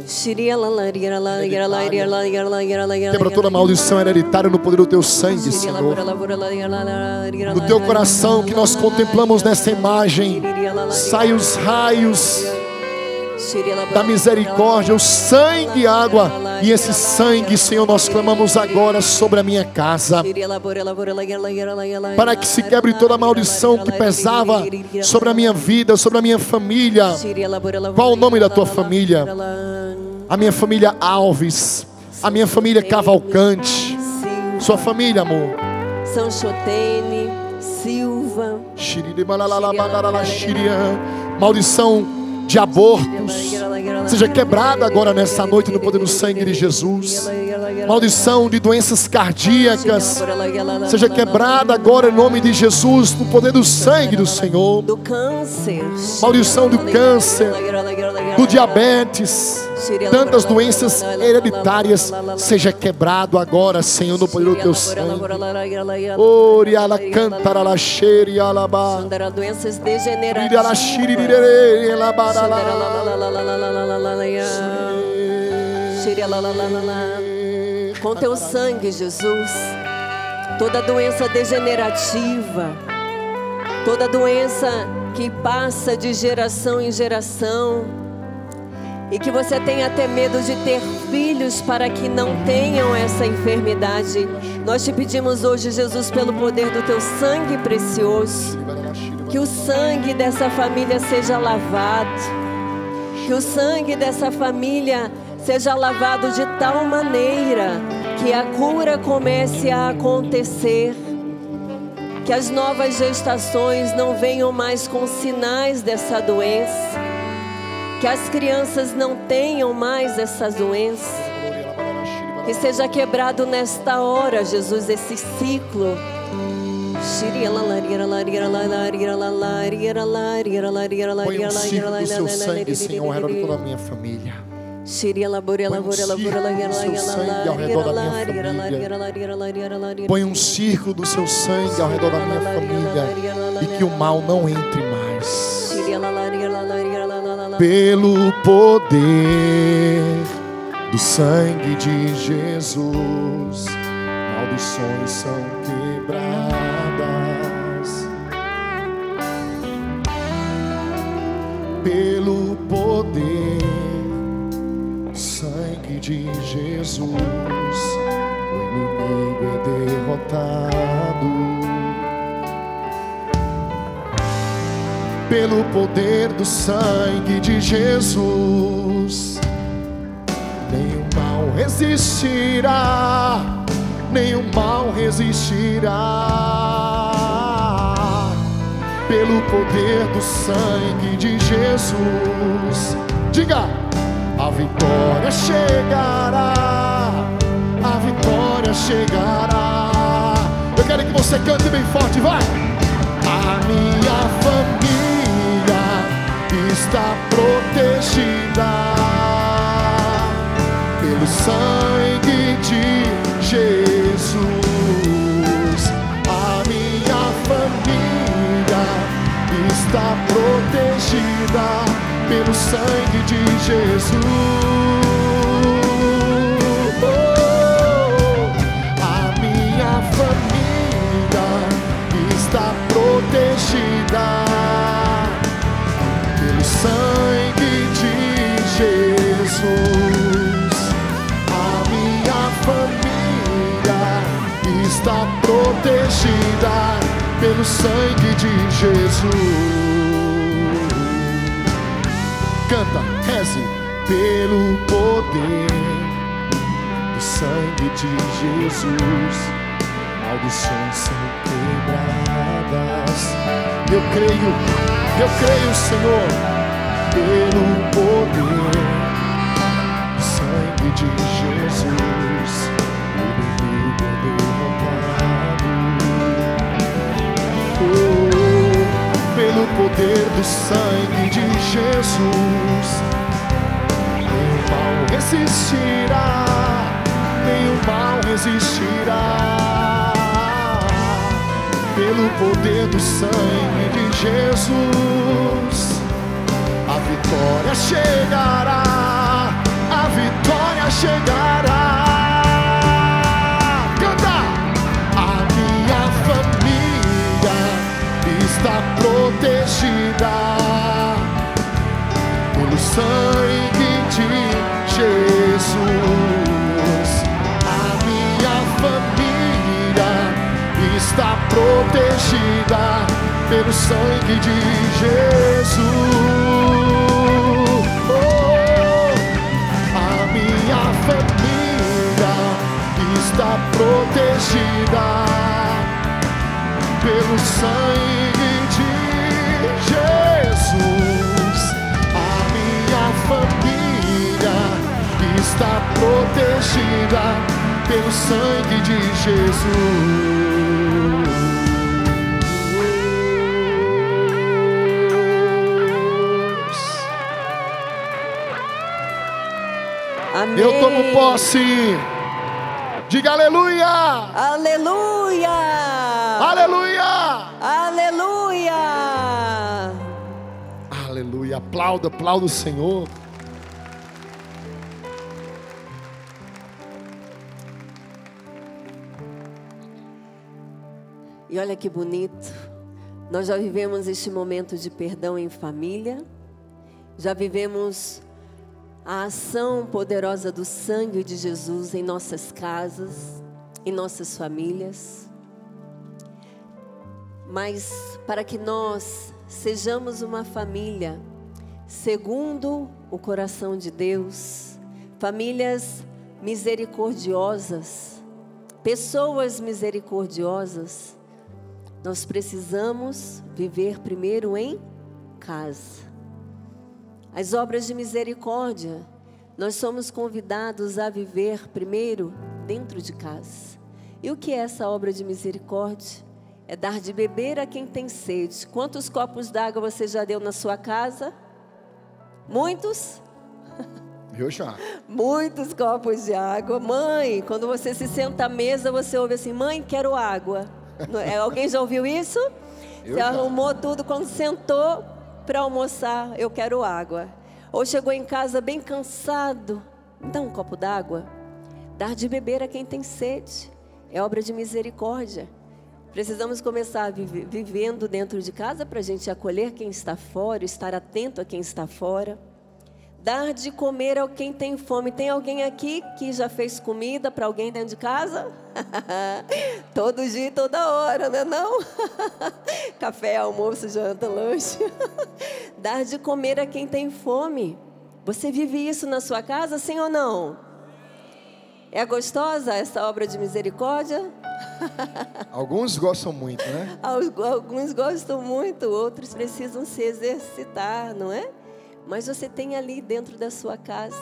Speaker 2: Hereditária.
Speaker 1: Quebra toda maldição hereditária no poder do teu sangue, Senhor. No teu coração que nós contemplamos nessa imagem, sai os raios da misericórdia, o sangue e água. E esse sangue, Senhor, nós clamamos agora sobre a minha casa, para que se quebre toda a maldição que pesava sobre a minha vida, sobre a minha família. Qual o nome da tua família? A minha família Alves, a minha família Cavalcante. Sua família, amor.
Speaker 2: Sanchotene, Silva.
Speaker 1: Maldição de abortos seja quebrada agora nessa noite no poder do sangue de Jesus. Maldição de doenças cardíacas seja quebrada agora em nome de Jesus no poder do sangue do Senhor.
Speaker 2: Do câncer.
Speaker 1: Maldição do câncer, do diabetes, tantas doenças hereditárias seja quebrado agora, Senhor, no poder do teu sangue. Oriala cantarala xerialaba.
Speaker 2: Doenças degenerativas. Com teu sangue, Jesus, toda doença degenerativa, toda doença que passa de geração em geração, e que você tem até medo de ter filhos para que não tenham essa enfermidade. Nós te pedimos hoje, Jesus, pelo poder do teu sangue precioso, que o sangue dessa família seja lavado, que o sangue dessa família seja lavado de tal maneira que a cura comece a acontecer, que as novas gestações não venham mais com sinais dessa doença, que as crianças não tenham mais essa doença, que seja quebrado nesta hora, Jesus, esse ciclo.
Speaker 1: Põe um círculo do seu sangue, Senhor, ao redor de toda a minha família. Põe um círculo do seu sangue ao redor da minha família e que o mal não entre mais. Pelo poder do sangue de Jesus, maldições são quebradas. Pelo poder do sangue de Jesus, o inimigo é derrotado. Pelo poder do sangue de Jesus, nenhum mal resistirá, nenhum mal resistirá. Pelo poder do sangue de Jesus, diga: a vitória chegará, a vitória chegará. Eu quero que você cante bem forte, vai! A minha família está protegida pelo sangue de Jesus. A minha família está protegida pelo sangue de Jesus. Oh, a minha família está protegida pelo sangue de Jesus. A minha família protegida pelo sangue de Jesus. Canta, reze. Pelo poder do sangue de Jesus, maldições são quebradas. Eu creio, eu creio, Senhor. Pelo poder do sangue de Jesus, o inimigo é derrotado. Oh, pelo poder do sangue de Jesus, nenhum mal resistirá, nenhum mal resistirá. Pelo poder do sangue de Jesus, a vitória chegará, a vitória chegará. Canta! A minha família está protegida pelo sangue de Jesus. A minha família está protegida pelo sangue de Jesus. Oh, a minha família está protegida pelo sangue de Jesus. A minha família está protegida pelo sangue de Jesus.
Speaker 2: Amém.
Speaker 1: Eu tomo posse. Diga aleluia.
Speaker 2: Aleluia.
Speaker 1: Aleluia.
Speaker 2: Aleluia.
Speaker 1: Aleluia. Aplauda, aplauda o Senhor.
Speaker 2: E olha que bonito. Nós já vivemos este momento de perdão em família. Já vivemos a ação poderosa do sangue de Jesus em nossas casas, em nossas famílias. Mas para que nós sejamos uma família segundo o coração de Deus, famílias misericordiosas, pessoas misericordiosas, nós precisamos viver primeiro em casa. As obras de misericórdia, nós somos convidados a viver primeiro dentro de casa. E o que é essa obra de misericórdia? É dar de beber a quem tem sede. Quantos copos d'água você já deu na sua casa? Muitos?
Speaker 1: Eu já.
Speaker 2: Muitos copos de água. Mãe, quando você se senta à mesa, você ouve assim: mãe, quero água. Alguém já ouviu isso?
Speaker 1: Eu
Speaker 2: você
Speaker 1: já.
Speaker 2: arrumou tudo quando sentou para almoçar, eu quero água. Ou chegou em casa bem cansado, me dá um copo d'água. Dar de beber a quem tem sede é obra de misericórdia. Precisamos começar vive, vivendo dentro de casa para a gente acolher quem está fora, estar atento a quem está fora. Dar de comer a quem tem fome. Tem alguém aqui que já fez comida para alguém dentro de casa? Todo dia e toda hora, né não? Café, almoço, janta, lanche. Dar de comer a quem tem fome. Você vive isso na sua casa, sim ou não? É gostosa essa obra de misericórdia?
Speaker 1: Alguns gostam muito, né?
Speaker 2: Alguns gostam muito, outros precisam se exercitar, não é? Mas você tem ali dentro da sua casa,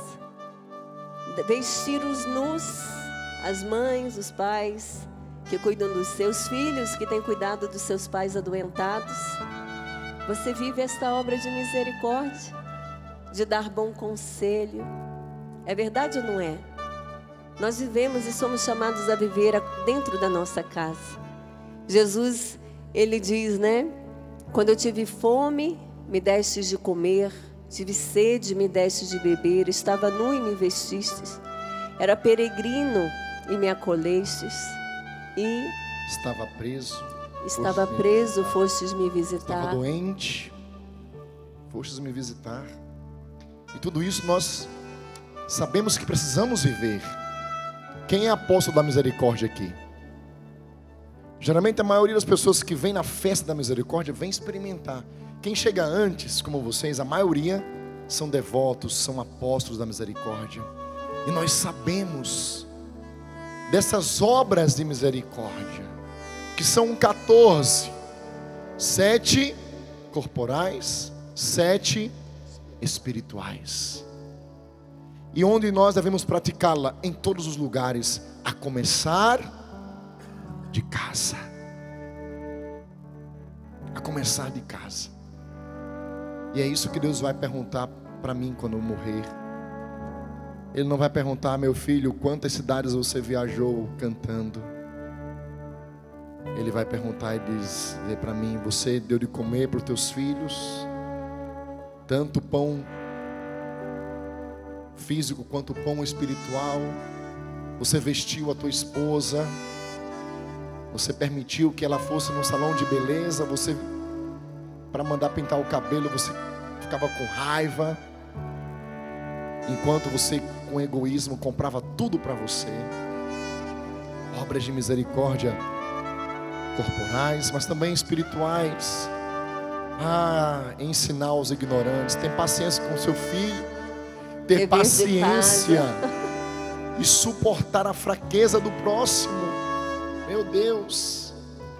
Speaker 2: vestir os nus, as mães, os pais que cuidam dos seus filhos, que têm cuidado dos seus pais adoentados. Você vive esta obra de misericórdia, de dar bom conselho. É verdade ou não é? Nós vivemos e somos chamados a viver dentro da nossa casa. Jesus, ele diz, né? Quando eu tive fome, me destes de comer. Tive sede, me destes de beber. Estava nu e me vestistes. Era peregrino e me acolhestes. E
Speaker 1: estava preso.
Speaker 2: Estava preso, fostes me visitar.
Speaker 1: Estava doente, fostes me visitar. E tudo isso nós sabemos que precisamos viver. Quem é apóstolo da misericórdia aqui? Geralmente a maioria das pessoas que vem na festa da misericórdia vem experimentar. Quem chega antes, como vocês, a maioria são devotos, são apóstolos da misericórdia. E nós sabemos dessas obras de misericórdia, que são quatorze. Sete corporais, sete espirituais. E onde nós devemos praticá-la? Em todos os lugares, a começar de casa. A começar de casa. E é isso que Deus vai perguntar para mim quando eu morrer. Ele não vai perguntar: meu filho, quantas cidades você viajou cantando? Ele vai perguntar e dizer para mim: você deu de comer para os teus filhos? Tanto pão físico quanto pão espiritual? Você vestiu a tua esposa? Você permitiu que ela fosse num salão de beleza? Você, para mandar pintar o cabelo, você ficava com raiva, enquanto você, com egoísmo, comprava tudo para você. Obras de misericórdia corporais, mas também espirituais. Ah, ensinar os ignorantes, ter paciência com seu filho, ter paciência e suportar a fraqueza do próximo. Meu Deus,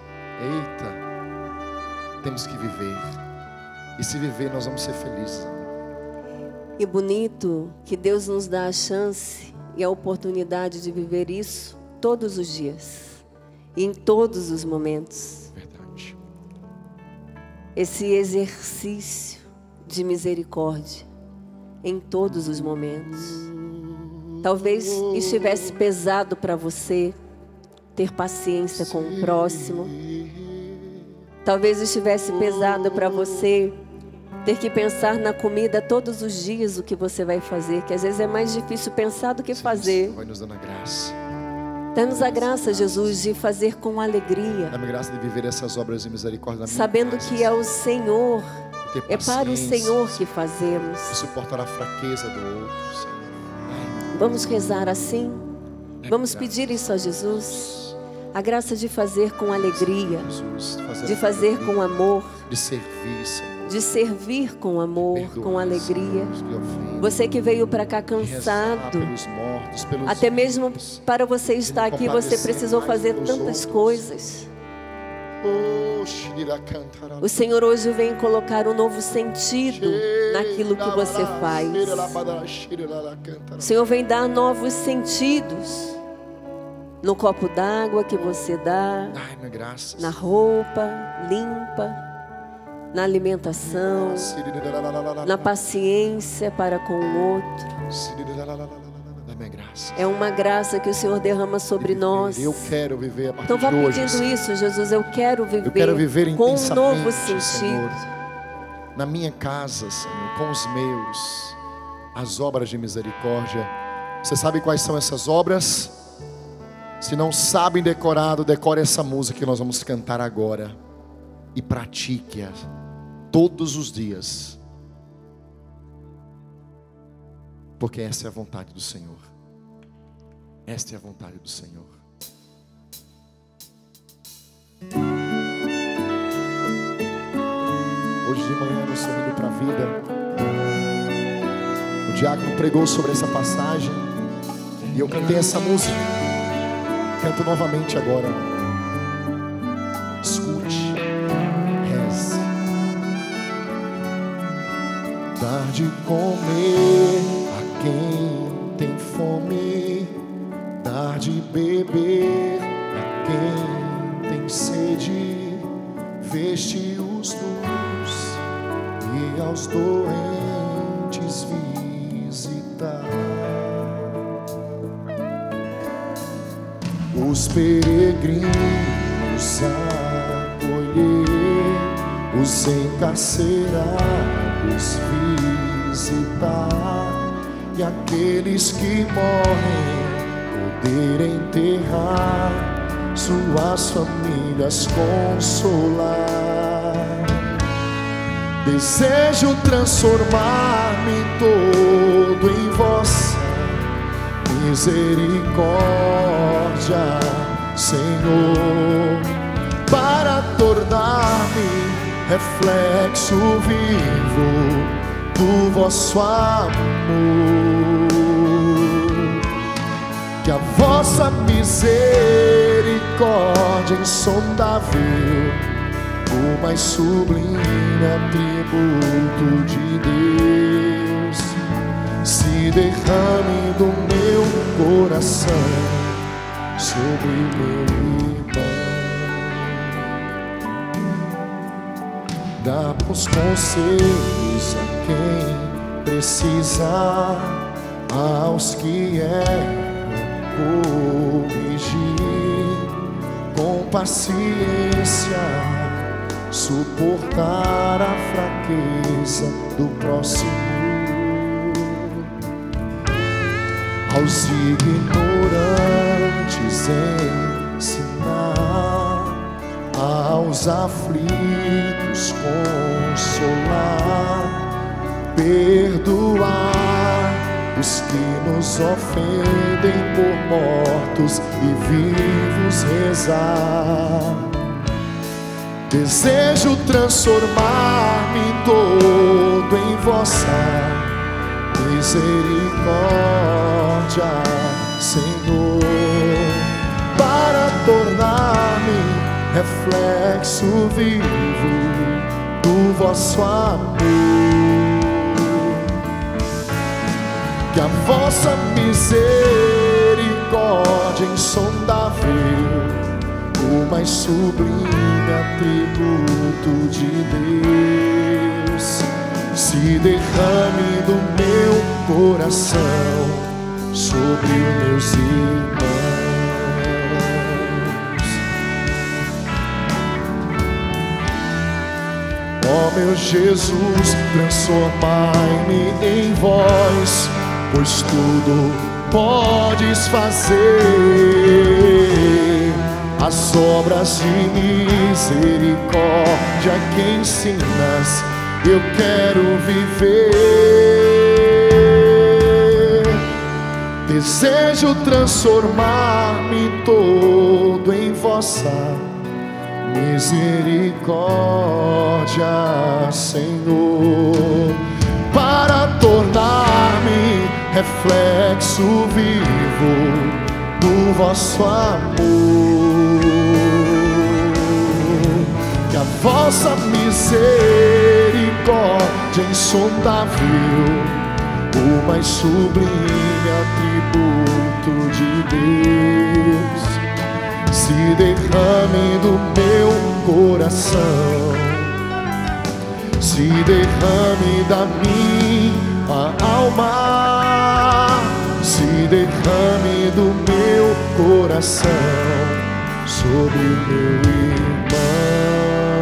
Speaker 1: eita, temos que viver. E se viver, nós vamos ser felizes.
Speaker 2: E bonito que Deus nos dá a chance e a oportunidade de viver isso todos os dias, e em todos os momentos.
Speaker 1: Verdade.
Speaker 2: Esse exercício de misericórdia em todos os momentos. Talvez estivesse pesado para você ter paciência com o próximo. Talvez estivesse pesado para você ter que pensar na comida todos os dias, o que você vai fazer, que às vezes é mais difícil pensar do que fazer.
Speaker 1: Vai nos dando a graça.
Speaker 2: Dá-nos a graça, Jesus, de fazer com alegria.
Speaker 1: Dá-me graça de viver essas obras de misericórdia na minha
Speaker 2: sabendo
Speaker 1: casa,
Speaker 2: que é o Senhor,
Speaker 1: ter
Speaker 2: é para o Senhor que
Speaker 1: e
Speaker 2: fazemos.
Speaker 1: suportar a fraqueza do outro, Senhor. Ai,
Speaker 2: Vamos rezar assim? Vamos pedir isso a Jesus. A graça de fazer com alegria,
Speaker 1: Jesus, fazer
Speaker 2: de fazer
Speaker 1: alegria,
Speaker 2: com amor,
Speaker 1: de servir, Senhor.
Speaker 2: de servir com amor,
Speaker 1: Perdoar,
Speaker 2: com alegria.
Speaker 1: Senhor, os que ofendem.
Speaker 2: Você que veio para cá
Speaker 1: Rezar
Speaker 2: cansado,
Speaker 1: pelos mortos, pelos
Speaker 2: até mesmo
Speaker 1: vivos.
Speaker 2: para você estar aqui, você precisou fazer tantas coisas.
Speaker 1: Oh, shiriracantará.
Speaker 2: O Senhor hoje vem colocar um novo sentido naquilo que você faz. O Senhor vem dar novos sentidos no copo d'água que você dá,
Speaker 1: Ai, minha graça.
Speaker 2: na roupa limpa, na alimentação, na paciência para com o outro.
Speaker 1: Da minha graça.
Speaker 2: É uma graça que o Senhor derrama sobre nós.
Speaker 1: Eu quero viver a partir
Speaker 2: Então vá
Speaker 1: de hoje,
Speaker 2: pedindo
Speaker 1: Senhor.
Speaker 2: isso, Jesus. Eu quero viver,
Speaker 1: Eu quero viver
Speaker 2: com um
Speaker 1: intensamente,
Speaker 2: novo sentido.
Speaker 1: Senhor, na minha casa, Senhor, com os meus, as obras de misericórdia. Você sabe quais são essas obras? Se não sabem decorado, decore essa música que nós vamos cantar agora e pratique-a todos os dias, porque essa é a vontade do Senhor. Esta é a vontade do Senhor. Hoje de manhã, no Sorrindo para a Vida, o diácono pregou sobre essa passagem e eu cantei essa música. Canto novamente agora. Escute, reze. Dar de comer a quem tem fome, dar de beber a quem tem sede, vestir os nus e aos doentes visitar. Os peregrinos acolher, os encarcerados visitar, e aqueles que morrem poder enterrar, suas famílias consolar. Desejo transformar-me todo em vossa misericórdia, Senhor. para tornar-me reflexo vivo do vosso amor. Que a vossa misericórdia insondável, o mais sublime atributo de Deus, se derrame do meu coração sobre o meu irmão. Dá-nos conselhos a quem precisa, aos que erram corrigir, com paciência suportar a fraqueza do próximo. Aos ignorantes ensinar, aos aflitos consolar, perdoar os que nos ofendem, por mortos e vivos rezar. Desejo transformar-me todo em vossa misericórdia, Senhor, para tornar-me reflexo vivo do vosso amor. Que a vossa misericórdia insondável, o mais sublime atributo de Deus, se derrame do meu coração sobre os meus irmãos. Ó meu Jesus, transformai-me em vós, pois tudo podes fazer. As obras de misericórdia que ensinas, eu quero viver. Desejo transformar-me todo em vossa misericórdia, Senhor, para tornar-me reflexo vivo do vosso amor. Que a vossa misericórdia insondável, o mais sublime atributo de Deus, se derrame do meu coração, se derrame da minha alma, se derrame do meu coração sobre o meu irmão.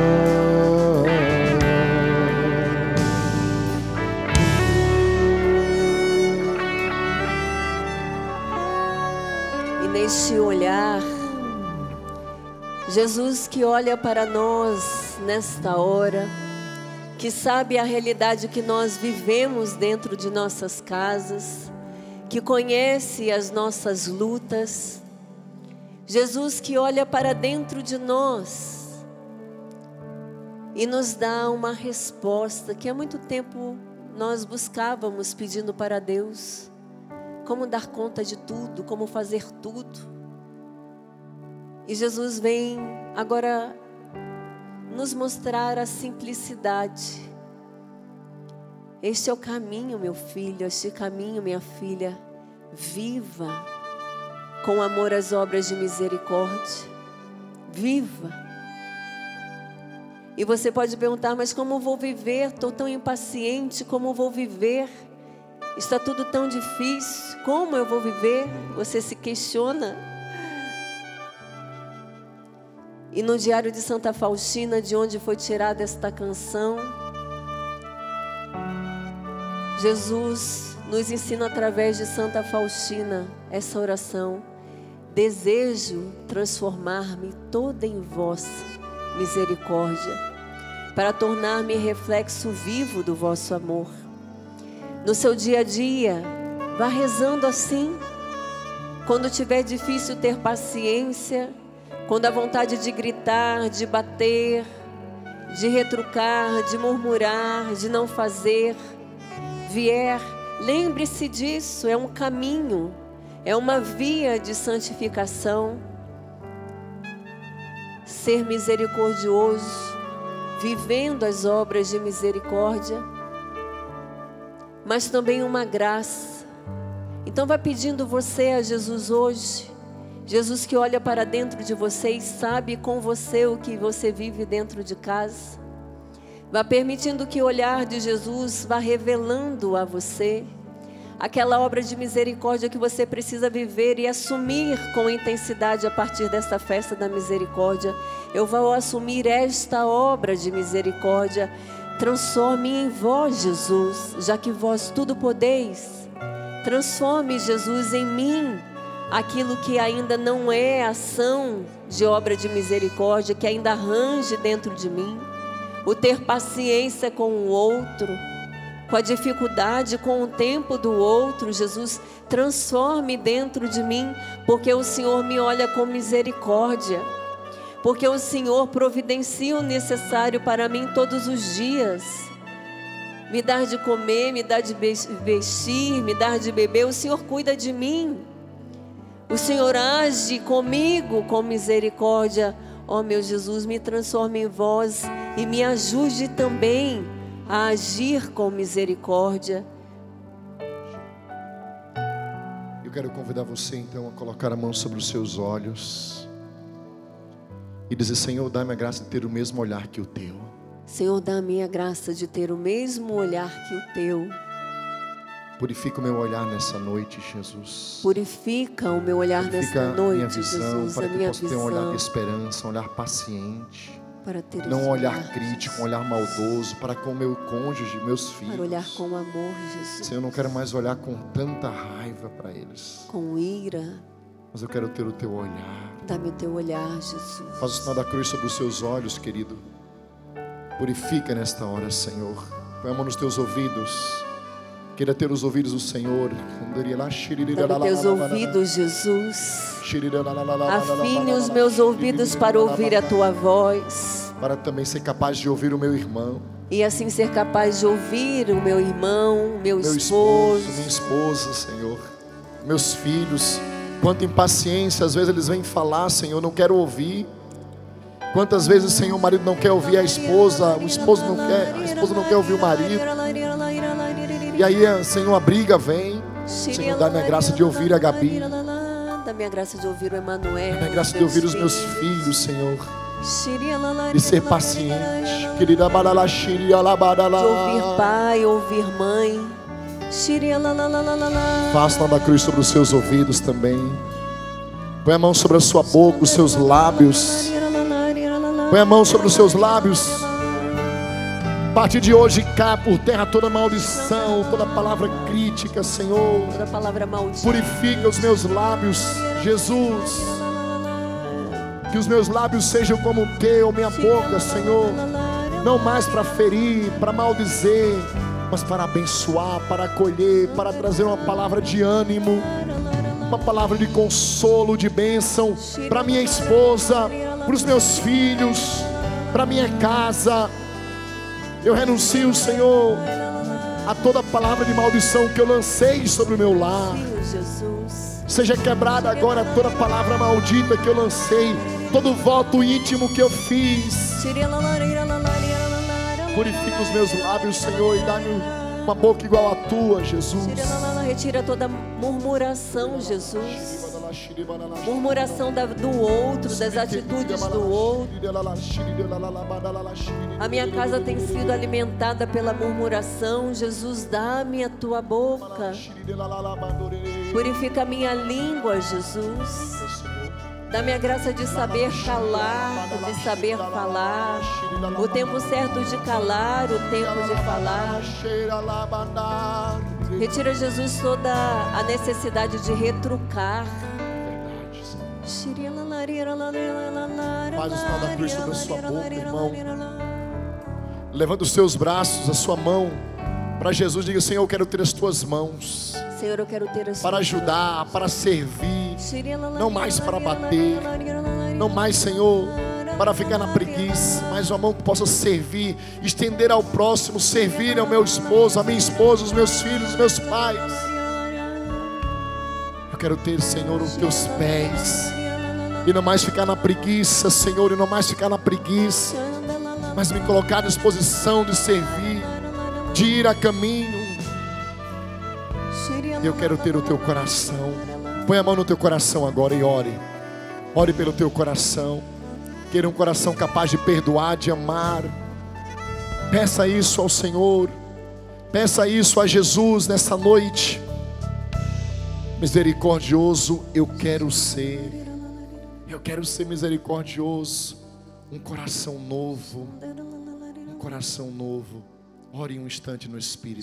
Speaker 2: E neste olhar, Jesus que olha para nós nesta hora, que sabe a realidade que nós vivemos dentro de nossas casas, que conhece as nossas lutas. Jesus que olha para dentro de nós e nos dá uma resposta que há muito tempo nós buscávamos, pedindo para Deus como dar conta de tudo, como fazer tudo. E Jesus vem agora nos mostrar a simplicidade. Este é o caminho, meu filho, este caminho, minha filha. Viva com amor as obras de misericórdia. Viva. E você pode perguntar, mas como vou viver? Estou tão impaciente, como vou viver? Está tudo tão difícil, como eu vou viver? Você se questiona? E no Diário de Santa Faustina, de onde foi tirada esta canção, Jesus nos ensina através de Santa Faustina essa oração: desejo transformar-me toda em vossa misericórdia, para tornar-me reflexo vivo do vosso amor. No seu dia a dia, vá rezando assim. Quando tiver difícil ter paciência, Quando a vontade de gritar, de bater, de retrucar, de murmurar, de não fazer vier, lembre-se disso, é um caminho, é uma via de santificação. Ser misericordioso, vivendo as obras de misericórdia, mas também uma graça. Então vai pedindo você a Jesus hoje, Jesus que olha para dentro de você e sabe com você o que você vive dentro de casa. Vá permitindo que o olhar de Jesus vá revelando a você aquela obra de misericórdia que você precisa viver e assumir com intensidade a partir desta festa da misericórdia. Eu vou assumir esta obra de misericórdia. Transforme em vós, Jesus, já que vós tudo podeis. Transforme, Jesus, em mim aquilo que ainda não é ação de obra de misericórdia, que ainda range dentro de mim. O ter paciência com o outro, com a dificuldade, com o tempo do outro. Jesus, transforme dentro de mim, porque o Senhor me olha com misericórdia, porque o Senhor providencia o necessário para mim todos os dias. Me dar de comer, me dar de vestir, me dar de beber, o Senhor cuida de mim. O Senhor age comigo com misericórdia. Ó meu Jesus, me transforme em vós e me ajude também a agir com misericórdia.
Speaker 1: Eu quero convidar você então a colocar a mão sobre os seus olhos e dizer: Senhor, dá-me a graça de ter o mesmo olhar que o teu.
Speaker 2: Senhor, dá-me a graça de ter o mesmo olhar que o teu.
Speaker 1: Purifica o meu olhar nessa noite, Jesus.
Speaker 2: Purifica o meu olhar nessa noite,
Speaker 1: minha visão,
Speaker 2: Jesus,
Speaker 1: para
Speaker 2: a
Speaker 1: que
Speaker 2: minha
Speaker 1: possa ter um olhar de esperança, um olhar paciente.
Speaker 2: Para ter
Speaker 1: não um olhar
Speaker 2: olhar,
Speaker 1: crítico,
Speaker 2: Jesus.
Speaker 1: um olhar maldoso para com meu cônjuge, meus filhos.
Speaker 2: Para olhar com amor, Jesus.
Speaker 1: Senhor, eu não quero mais olhar com tanta raiva para eles.
Speaker 2: Com ira.
Speaker 1: Mas eu quero ter o teu olhar.
Speaker 2: Dá-me o teu olhar, Jesus.
Speaker 1: Faz o sinal da cruz sobre os seus olhos, querido. Purifica nesta hora, Senhor. Põe a mão nos teus ouvidos. Queira ter os ouvidos do Senhor.
Speaker 2: Dá-me teus ouvidos, Jesus. Afine os meus ouvidos para ouvir a tua voz.
Speaker 1: Para também ser capaz de ouvir o meu irmão.
Speaker 2: E assim ser capaz de ouvir o meu irmão, meu,
Speaker 1: meu
Speaker 2: esposo.
Speaker 1: esposo, minha esposa, Senhor. Meus filhos. Quanta impaciência, às vezes eles vêm falar, Senhor, não quero ouvir. Quantas vezes, Senhor, o marido não quer ouvir a esposa, o esposo não quer, a esposa não quer ouvir o marido. E aí, Senhor, a briga vem. Senhor, dá-me a graça de ouvir a Gabi.
Speaker 2: Dá-me a graça de ouvir o Emanuel.
Speaker 1: Dá-me a graça de ouvir os meus filhos, Senhor. De ser paciente. De
Speaker 2: ouvir pai, ouvir mãe.
Speaker 1: Faça na cruz sobre os seus ouvidos também. Põe a mão sobre a sua boca, os seus lábios. Põe a mão sobre os seus lábios. A partir de hoje cai por terra toda maldição, toda palavra crítica, Senhor.
Speaker 2: Toda palavra maldita.
Speaker 1: Purifica os meus lábios, Jesus. Que os meus lábios sejam como o teu, minha boca, Senhor. Não mais para ferir, para maldizer, mas para abençoar, para acolher, para trazer uma palavra de ânimo, uma palavra de consolo, de bênção para minha esposa, para os meus filhos, para minha casa. Eu renuncio, Senhor, a toda palavra de maldição que eu lancei sobre o meu lar. Seja quebrada agora toda palavra maldita que eu lancei, todo voto íntimo que eu fiz. Purifica os meus lábios, Senhor, e dá-me uma boca igual à tua, Jesus.
Speaker 2: Retira toda murmuração, Jesus. Murmuração do outro, das atitudes do outro. A minha casa tem sido alimentada pela murmuração. Jesus, dá-me a tua boca. Purifica a minha língua, Jesus. Dá-me a graça de saber calar, de saber falar. O tempo certo de calar, o tempo de falar. Retira, Jesus, toda a necessidade de retrucar.
Speaker 1: Faz o sinal da cruz sobre a sua boca, irmão. Levanta os seus braços, a sua mão para Jesus. Diga: Senhor, eu quero ter as tuas mãos.
Speaker 2: Senhor, eu quero ter as
Speaker 1: para ajudar, para servir, não mais para bater, não mais, Senhor, para ficar na preguiça, mas uma mão que possa servir, estender ao próximo, servir ao meu esposo, a minha esposa, os meus filhos, os meus pais. Eu quero ter, Senhor, os teus pés, e não mais ficar na preguiça, Senhor, e não mais ficar na preguiça, mas me colocar à disposição de servir, de ir a caminho. Eu quero ter o teu coração. Põe a mão no teu coração agora e ore. Ore pelo teu coração. Queira um coração capaz de perdoar, de amar. Peça isso ao Senhor. Peça isso a Jesus nessa noite. Misericordioso eu quero ser. Eu quero ser misericordioso. Um coração novo. Um coração novo. Ore um instante no Espírito.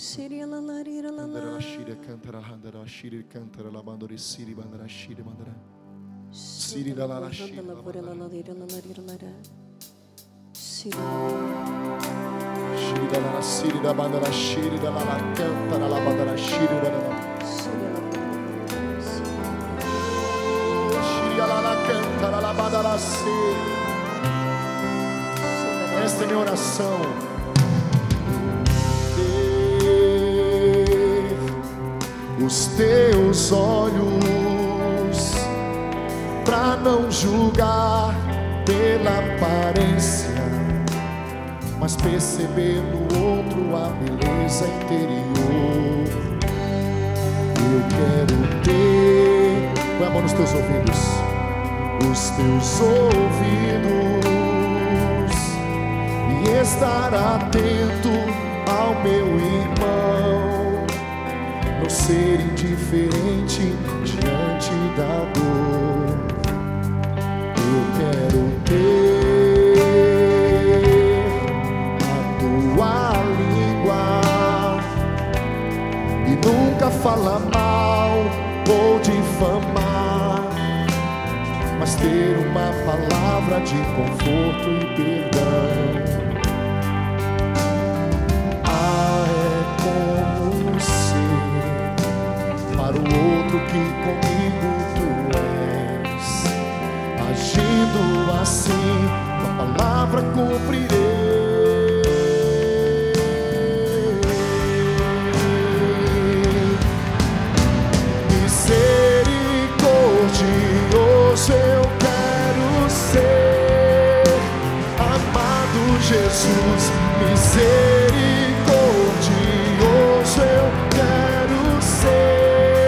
Speaker 1: Esta é minha oração. Os teus olhos, pra não julgar pela aparência, mas perceber no outro a beleza interior. Eu quero ter, põe a mão nos teus ouvidos, os teus ouvidos, e estar atento ao meu irmão. Não ser indiferente diante da dor. Eu quero ter a tua língua e nunca falar mal ou difamar, mas ter uma palavra de conforto e perdão. Para o outro que comigo tu és, agindo assim, tua palavra cumprirei. Misericordioso eu quero ser, amado Jesus. Misericordioso eu quero ser,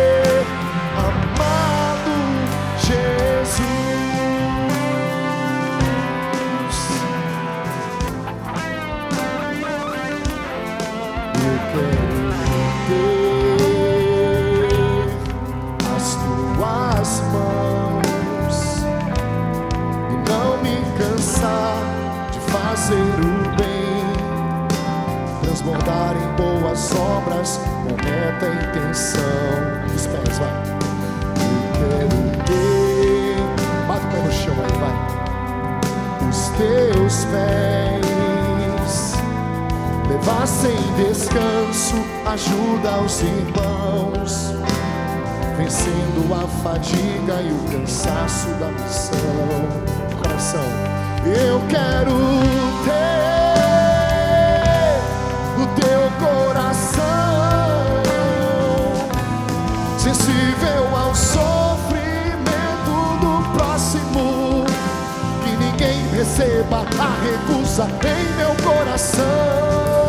Speaker 1: transbordar em boas obras com reta intenção. Os pés, vai. Eu quero ter, bate o pé no chão aí, vai. Os teus pés levar sem descanso ajuda aos irmãos, vencendo a fadiga e o cansaço da missão. Coração, eu quero ter o teu coração, sensível ao sofrimento do próximo, que ninguém receba a recusa em meu coração.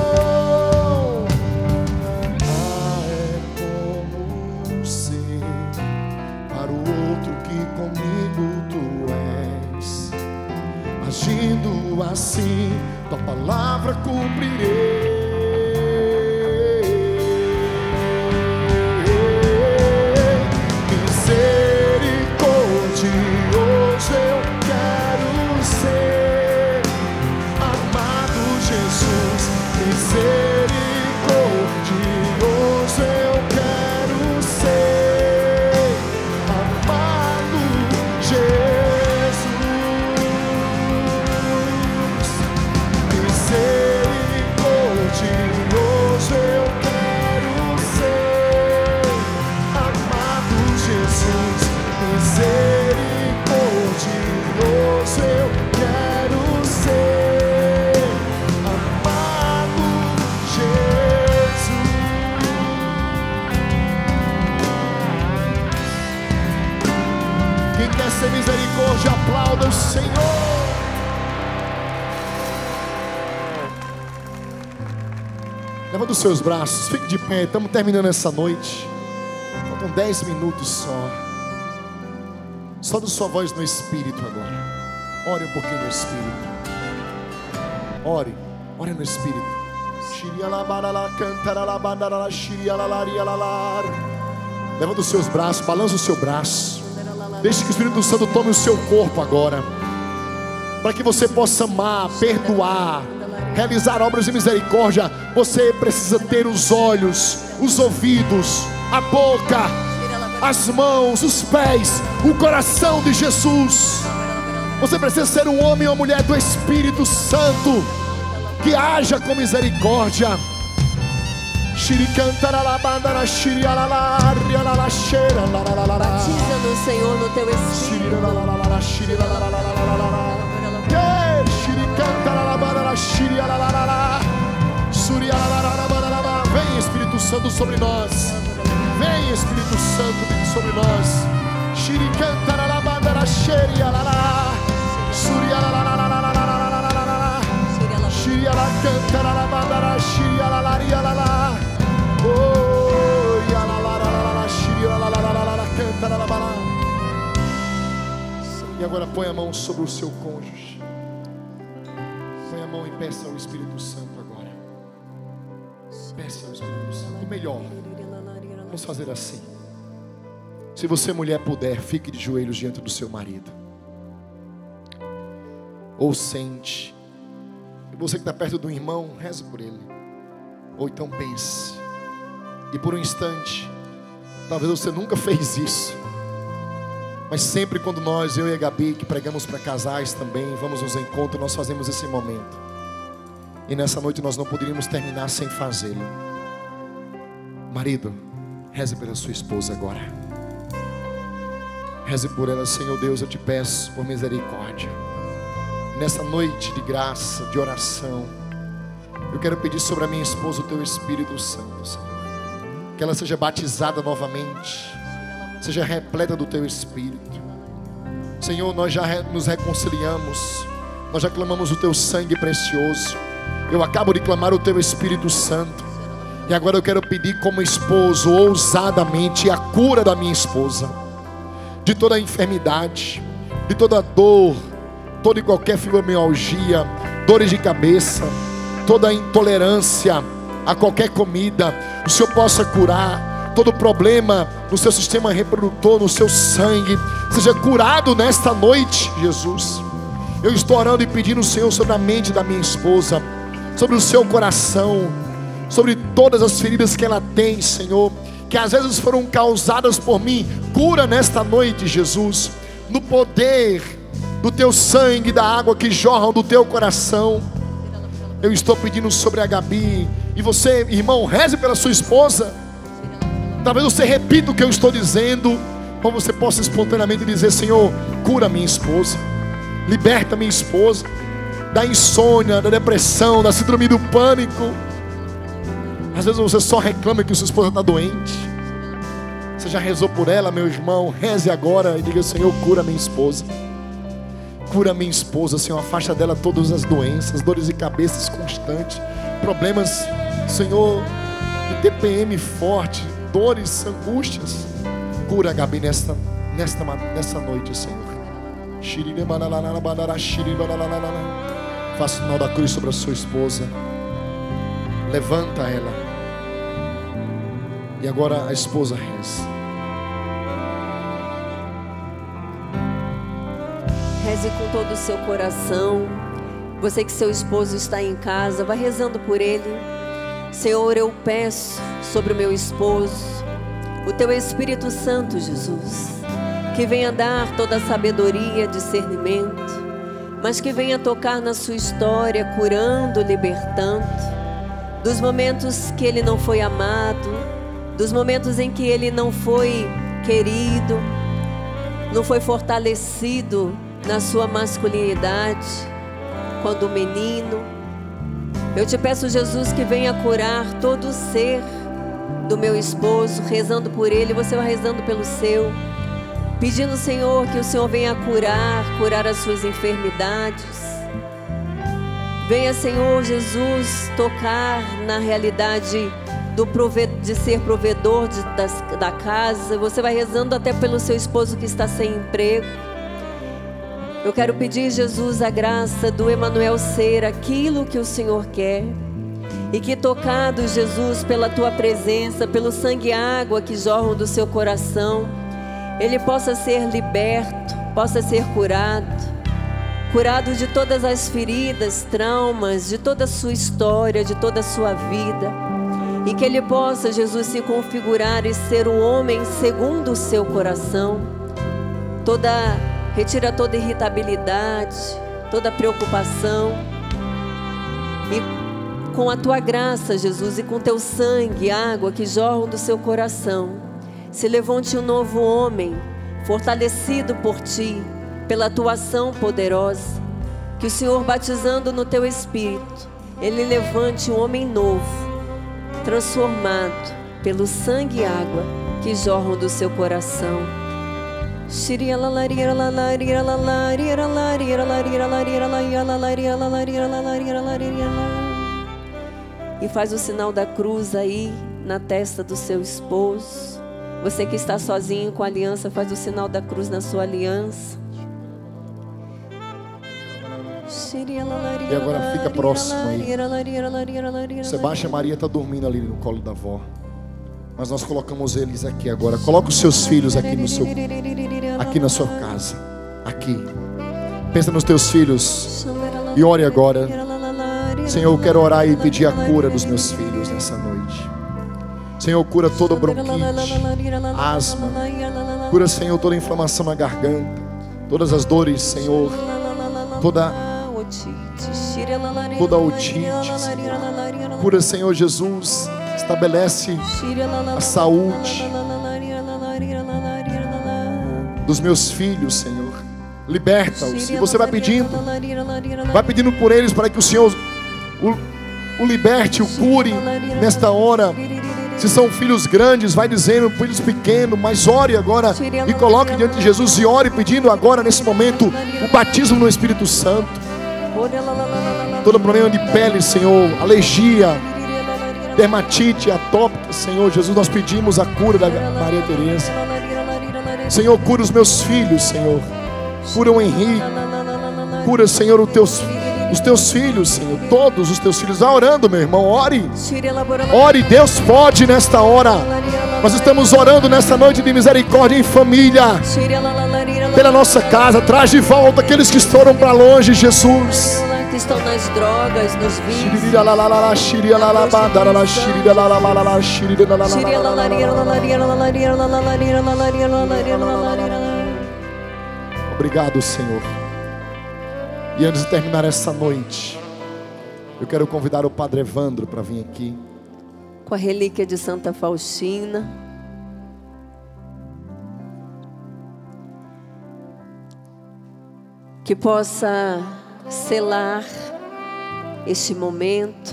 Speaker 1: Ah, é como ser para o outro que comigo tu és, agindo assim, tua palavra cumprirei. Misericordioso eu quero ser, amado Jesus. Misericordioso eu quero ser, amado Jesus. Misericordioso tem misericórdia, aplauda o Senhor. Levanta os seus braços, fique de pé, estamos terminando essa noite. Faltam dez minutos só. Só da sua voz no Espírito agora. Ore um pouquinho no Espírito. Ore, ore no Espírito. Levanta os seus braços, balança o seu braço. Deixe que o Espírito Santo tome o seu corpo agora, para que você possa amar, perdoar, realizar obras de misericórdia. Você precisa ter os olhos, os ouvidos, a boca, as mãos, os pés, o coração de Jesus. Você precisa ser um homem ou uma mulher do Espírito Santo, que haja com misericórdia.
Speaker 2: Batiza-nos, Senhor, no teu Espírito.
Speaker 1: Vem, Espírito Santo, sobre nós. Vem, Espírito Santo, sobre nós. E agora põe a mão sobre o seu cônjuge. Põe a mão e peça ao Espírito Santo agora. Peça ao Espírito Santo. O melhor, vamos fazer assim. Se você, mulher, puder, fique de joelhos diante do seu marido. Ou sente. E você que está perto do irmão, reze por ele. Ou então pense. E por um instante, talvez você nunca fez isso, mas sempre quando nós, eu e a Gabi, que pregamos para casais também, vamos nos encontros, nós fazemos esse momento. E nessa noite nós não poderíamos terminar sem fazê-lo. Marido, reze pela sua esposa agora. Reze por ela. Senhor Deus, eu te peço por misericórdia. Nessa noite de graça, de oração, eu quero pedir sobre a minha esposa o teu Espírito Santo, Senhor. Que ela seja batizada novamente, seja repleta do teu Espírito. Senhor, nós já nos reconciliamos, nós já clamamos o teu sangue precioso. Eu acabo de clamar o teu Espírito Santo. E agora eu quero pedir como esposo, ousadamente, a cura da minha esposa, de toda a enfermidade, de toda dor, toda e qualquer fibromialgia, dores de cabeça, toda intolerância a qualquer comida. O Senhor possa curar todo problema no seu sistema reprodutor, no seu sangue. Seja curado nesta noite, Jesus. Eu estou orando e pedindo, Senhor, sobre a mente da minha esposa, sobre o seu coração, sobre todas as feridas que ela tem, Senhor, que às vezes foram causadas por mim. Cura nesta noite, Jesus, no poder do teu sangue, da água que jorra do teu coração. Eu estou pedindo sobre a Gabi. E você, irmão, reze pela sua esposa. Talvez você repita o que eu estou dizendo, ou você possa espontaneamente dizer: Senhor, cura minha esposa, liberta minha esposa da insônia, da depressão, da síndrome do pânico. Às vezes você só reclama que sua esposa está doente. Você já rezou por ela, meu irmão? Reze agora e diga: Senhor, cura minha esposa. Cura minha esposa, Senhor, afasta dela todas as doenças, dores de cabeça constantes, problemas, Senhor, de T P M forte, dores, angústias. Cura a Gabi nesta, nesta, nesta noite, Senhor. Faça o sinal da cruz sobre a sua esposa. Levanta ela. E agora a esposa reza.
Speaker 2: Reze com todo o seu coração. Você que seu esposo está em casa, vai rezando por ele. Senhor, eu peço sobre o meu esposo o teu Espírito Santo, Jesus, que venha dar toda a sabedoria, discernimento, mas que venha tocar na sua história, curando, libertando dos momentos que ele não foi amado, dos momentos em que ele não foi querido, não foi fortalecido na sua masculinidade, quando menino. Eu te peço, Jesus, que venha curar todo o ser do meu esposo, rezando por ele. Você vai rezando pelo seu. pedindo, Senhor, que o Senhor venha curar, curar as suas enfermidades. Venha, Senhor Jesus, tocar na realidade do prove de ser provedor de, das, da casa. Você vai rezando até pelo seu esposo que está sem emprego. Eu quero pedir, Jesus, a graça do Emanuel ser aquilo que o Senhor quer. E que, tocado, Jesus, pela tua presença, pelo sangue e água que jorram do seu coração, ele possa ser liberto, possa ser curado. Curado de todas as feridas, traumas, de toda a sua história, de toda a sua vida. E que ele possa, Jesus, se configurar e ser um homem segundo o seu coração. Toda, retira toda irritabilidade, toda preocupação. E com a tua graça, Jesus, e com teu sangue e água que jorram do seu coração, se levante um novo homem, fortalecido por ti, pela tua ação poderosa. Que o Senhor, batizando no teu Espírito, ele levante um homem novo, transformado pelo sangue e água que jorram do seu coração. E faz o sinal da cruz aí na testa do seu esposo. Você que está sozinho com a aliança, faz o sinal da cruz na sua aliança.
Speaker 1: E agora fica próximo aí. Sebastião e Maria está dormindo ali no colo da avó. Mas nós colocamos eles aqui agora. Coloca os seus filhos aqui no seu, aqui na sua casa. Aqui. Pensa nos teus filhos e ore agora. Senhor, eu quero orar e pedir a cura dos meus filhos nessa noite. Senhor, cura toda bronquite, asma. Cura, Senhor, toda inflamação na garganta, todas as dores, Senhor. Toda toda otite, Senhor. Cura, Senhor Jesus. Estabelece a saúde dos meus filhos, Senhor. Liberta-os. E você vai pedindo, vai pedindo por eles para que o Senhor o, o liberte, o cure nesta hora. Se são filhos grandes, vai dizendo, filhos pequenos, mas ore agora e coloque diante de Jesus e ore pedindo agora nesse momento o batismo no Espírito Santo. Todo problema de pele, Senhor, alergia, dermatite atópica, Senhor Jesus, nós pedimos a cura da Maria Teresa. Senhor, cura os meus filhos, Senhor. Cura o Henrique. Cura, Senhor, os teus, os teus filhos, Senhor. Todos os teus filhos. Vá orando, meu irmão. Ore. Ore. Deus pode nesta hora. Nós estamos orando nesta noite de misericórdia em família. Pela nossa casa. Traz de volta aqueles que foram para longe, Jesus.
Speaker 2: Que estão nas drogas, nos vícios.
Speaker 1: Obrigado, Senhor. E antes de terminar essa noite, eu quero convidar o Padre Evandro para vir aqui
Speaker 2: com a relíquia de Santa Faustina. Que possa selar este momento.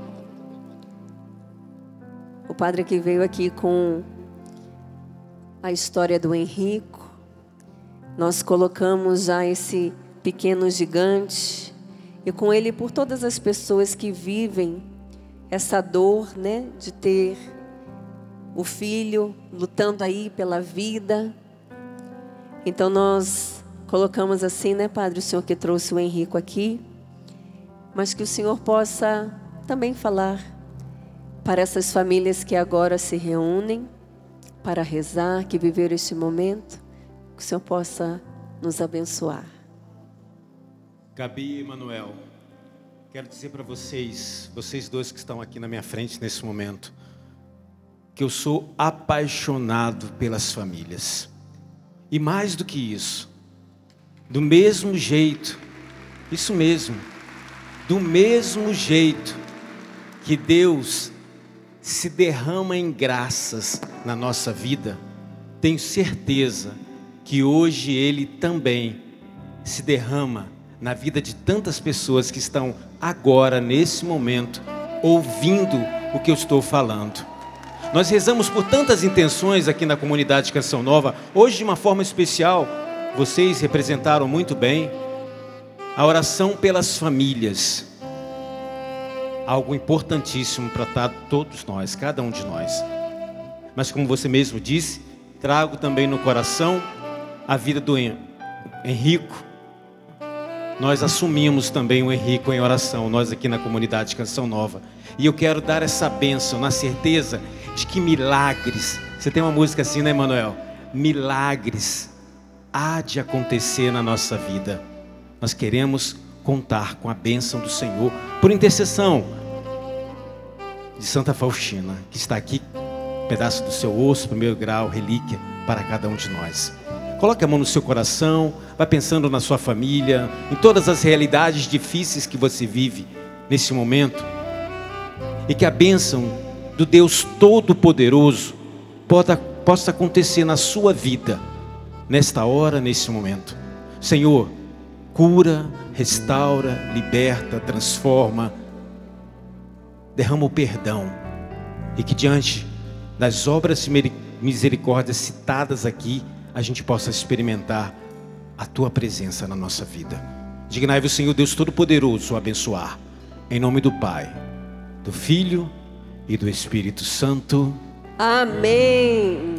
Speaker 2: O padre que veio aqui com a história do Henrico, nós colocamos já esse pequeno gigante e com ele por todas as pessoas que vivem essa dor, né, de ter o filho lutando aí pela vida. Então nós colocamos assim, né, Padre, o Senhor que trouxe o Henrico aqui, mas que o Senhor possa também falar para essas famílias que agora se reúnem para rezar, que viveram este momento, que o Senhor possa nos abençoar.
Speaker 3: Gabi e Emanuel, quero dizer para vocês, vocês dois que estão aqui na minha frente nesse momento, que eu sou apaixonado pelas famílias. E mais do que isso, do mesmo jeito, isso mesmo, do mesmo jeito que Deus se derrama em graças na nossa vida, tenho certeza que hoje Ele também se derrama na vida de tantas pessoas que estão agora, nesse momento, ouvindo o que eu estou falando. Nós rezamos por tantas intenções aqui na comunidade Canção Nova. Hoje, de uma forma especial, vocês representaram muito bem a oração pelas famílias. Algo importantíssimo para todos nós, cada um de nós. Mas como você mesmo disse, trago também no coração a vida do Henrico. Nós assumimos também o Henrico em oração, nós aqui na comunidade Canção Nova. E eu quero dar essa bênção na certeza de que milagres, você tem uma música assim, né, Emanuel? Milagres há de acontecer na nossa vida. Nós queremos contar com a bênção do Senhor por intercessão de Santa Faustina, que está aqui, pedaço do seu osso, primeiro grau, relíquia para cada um de nós. Coloque a mão no seu coração, vai pensando na sua família, em todas as realidades difíceis que você vive nesse momento, e que a bênção do Deus Todo-Poderoso possa, possa acontecer na sua vida, nesta hora, nesse momento. Senhor, cura, restaura, liberta, transforma, derrama o perdão, e que diante das obras de misericórdia citadas aqui, a gente possa experimentar a Tua presença na nossa vida. Dignai-vos, Senhor Deus Todo-Poderoso, abençoar. Em nome do Pai, do Filho e do Espírito Santo.
Speaker 2: Amém.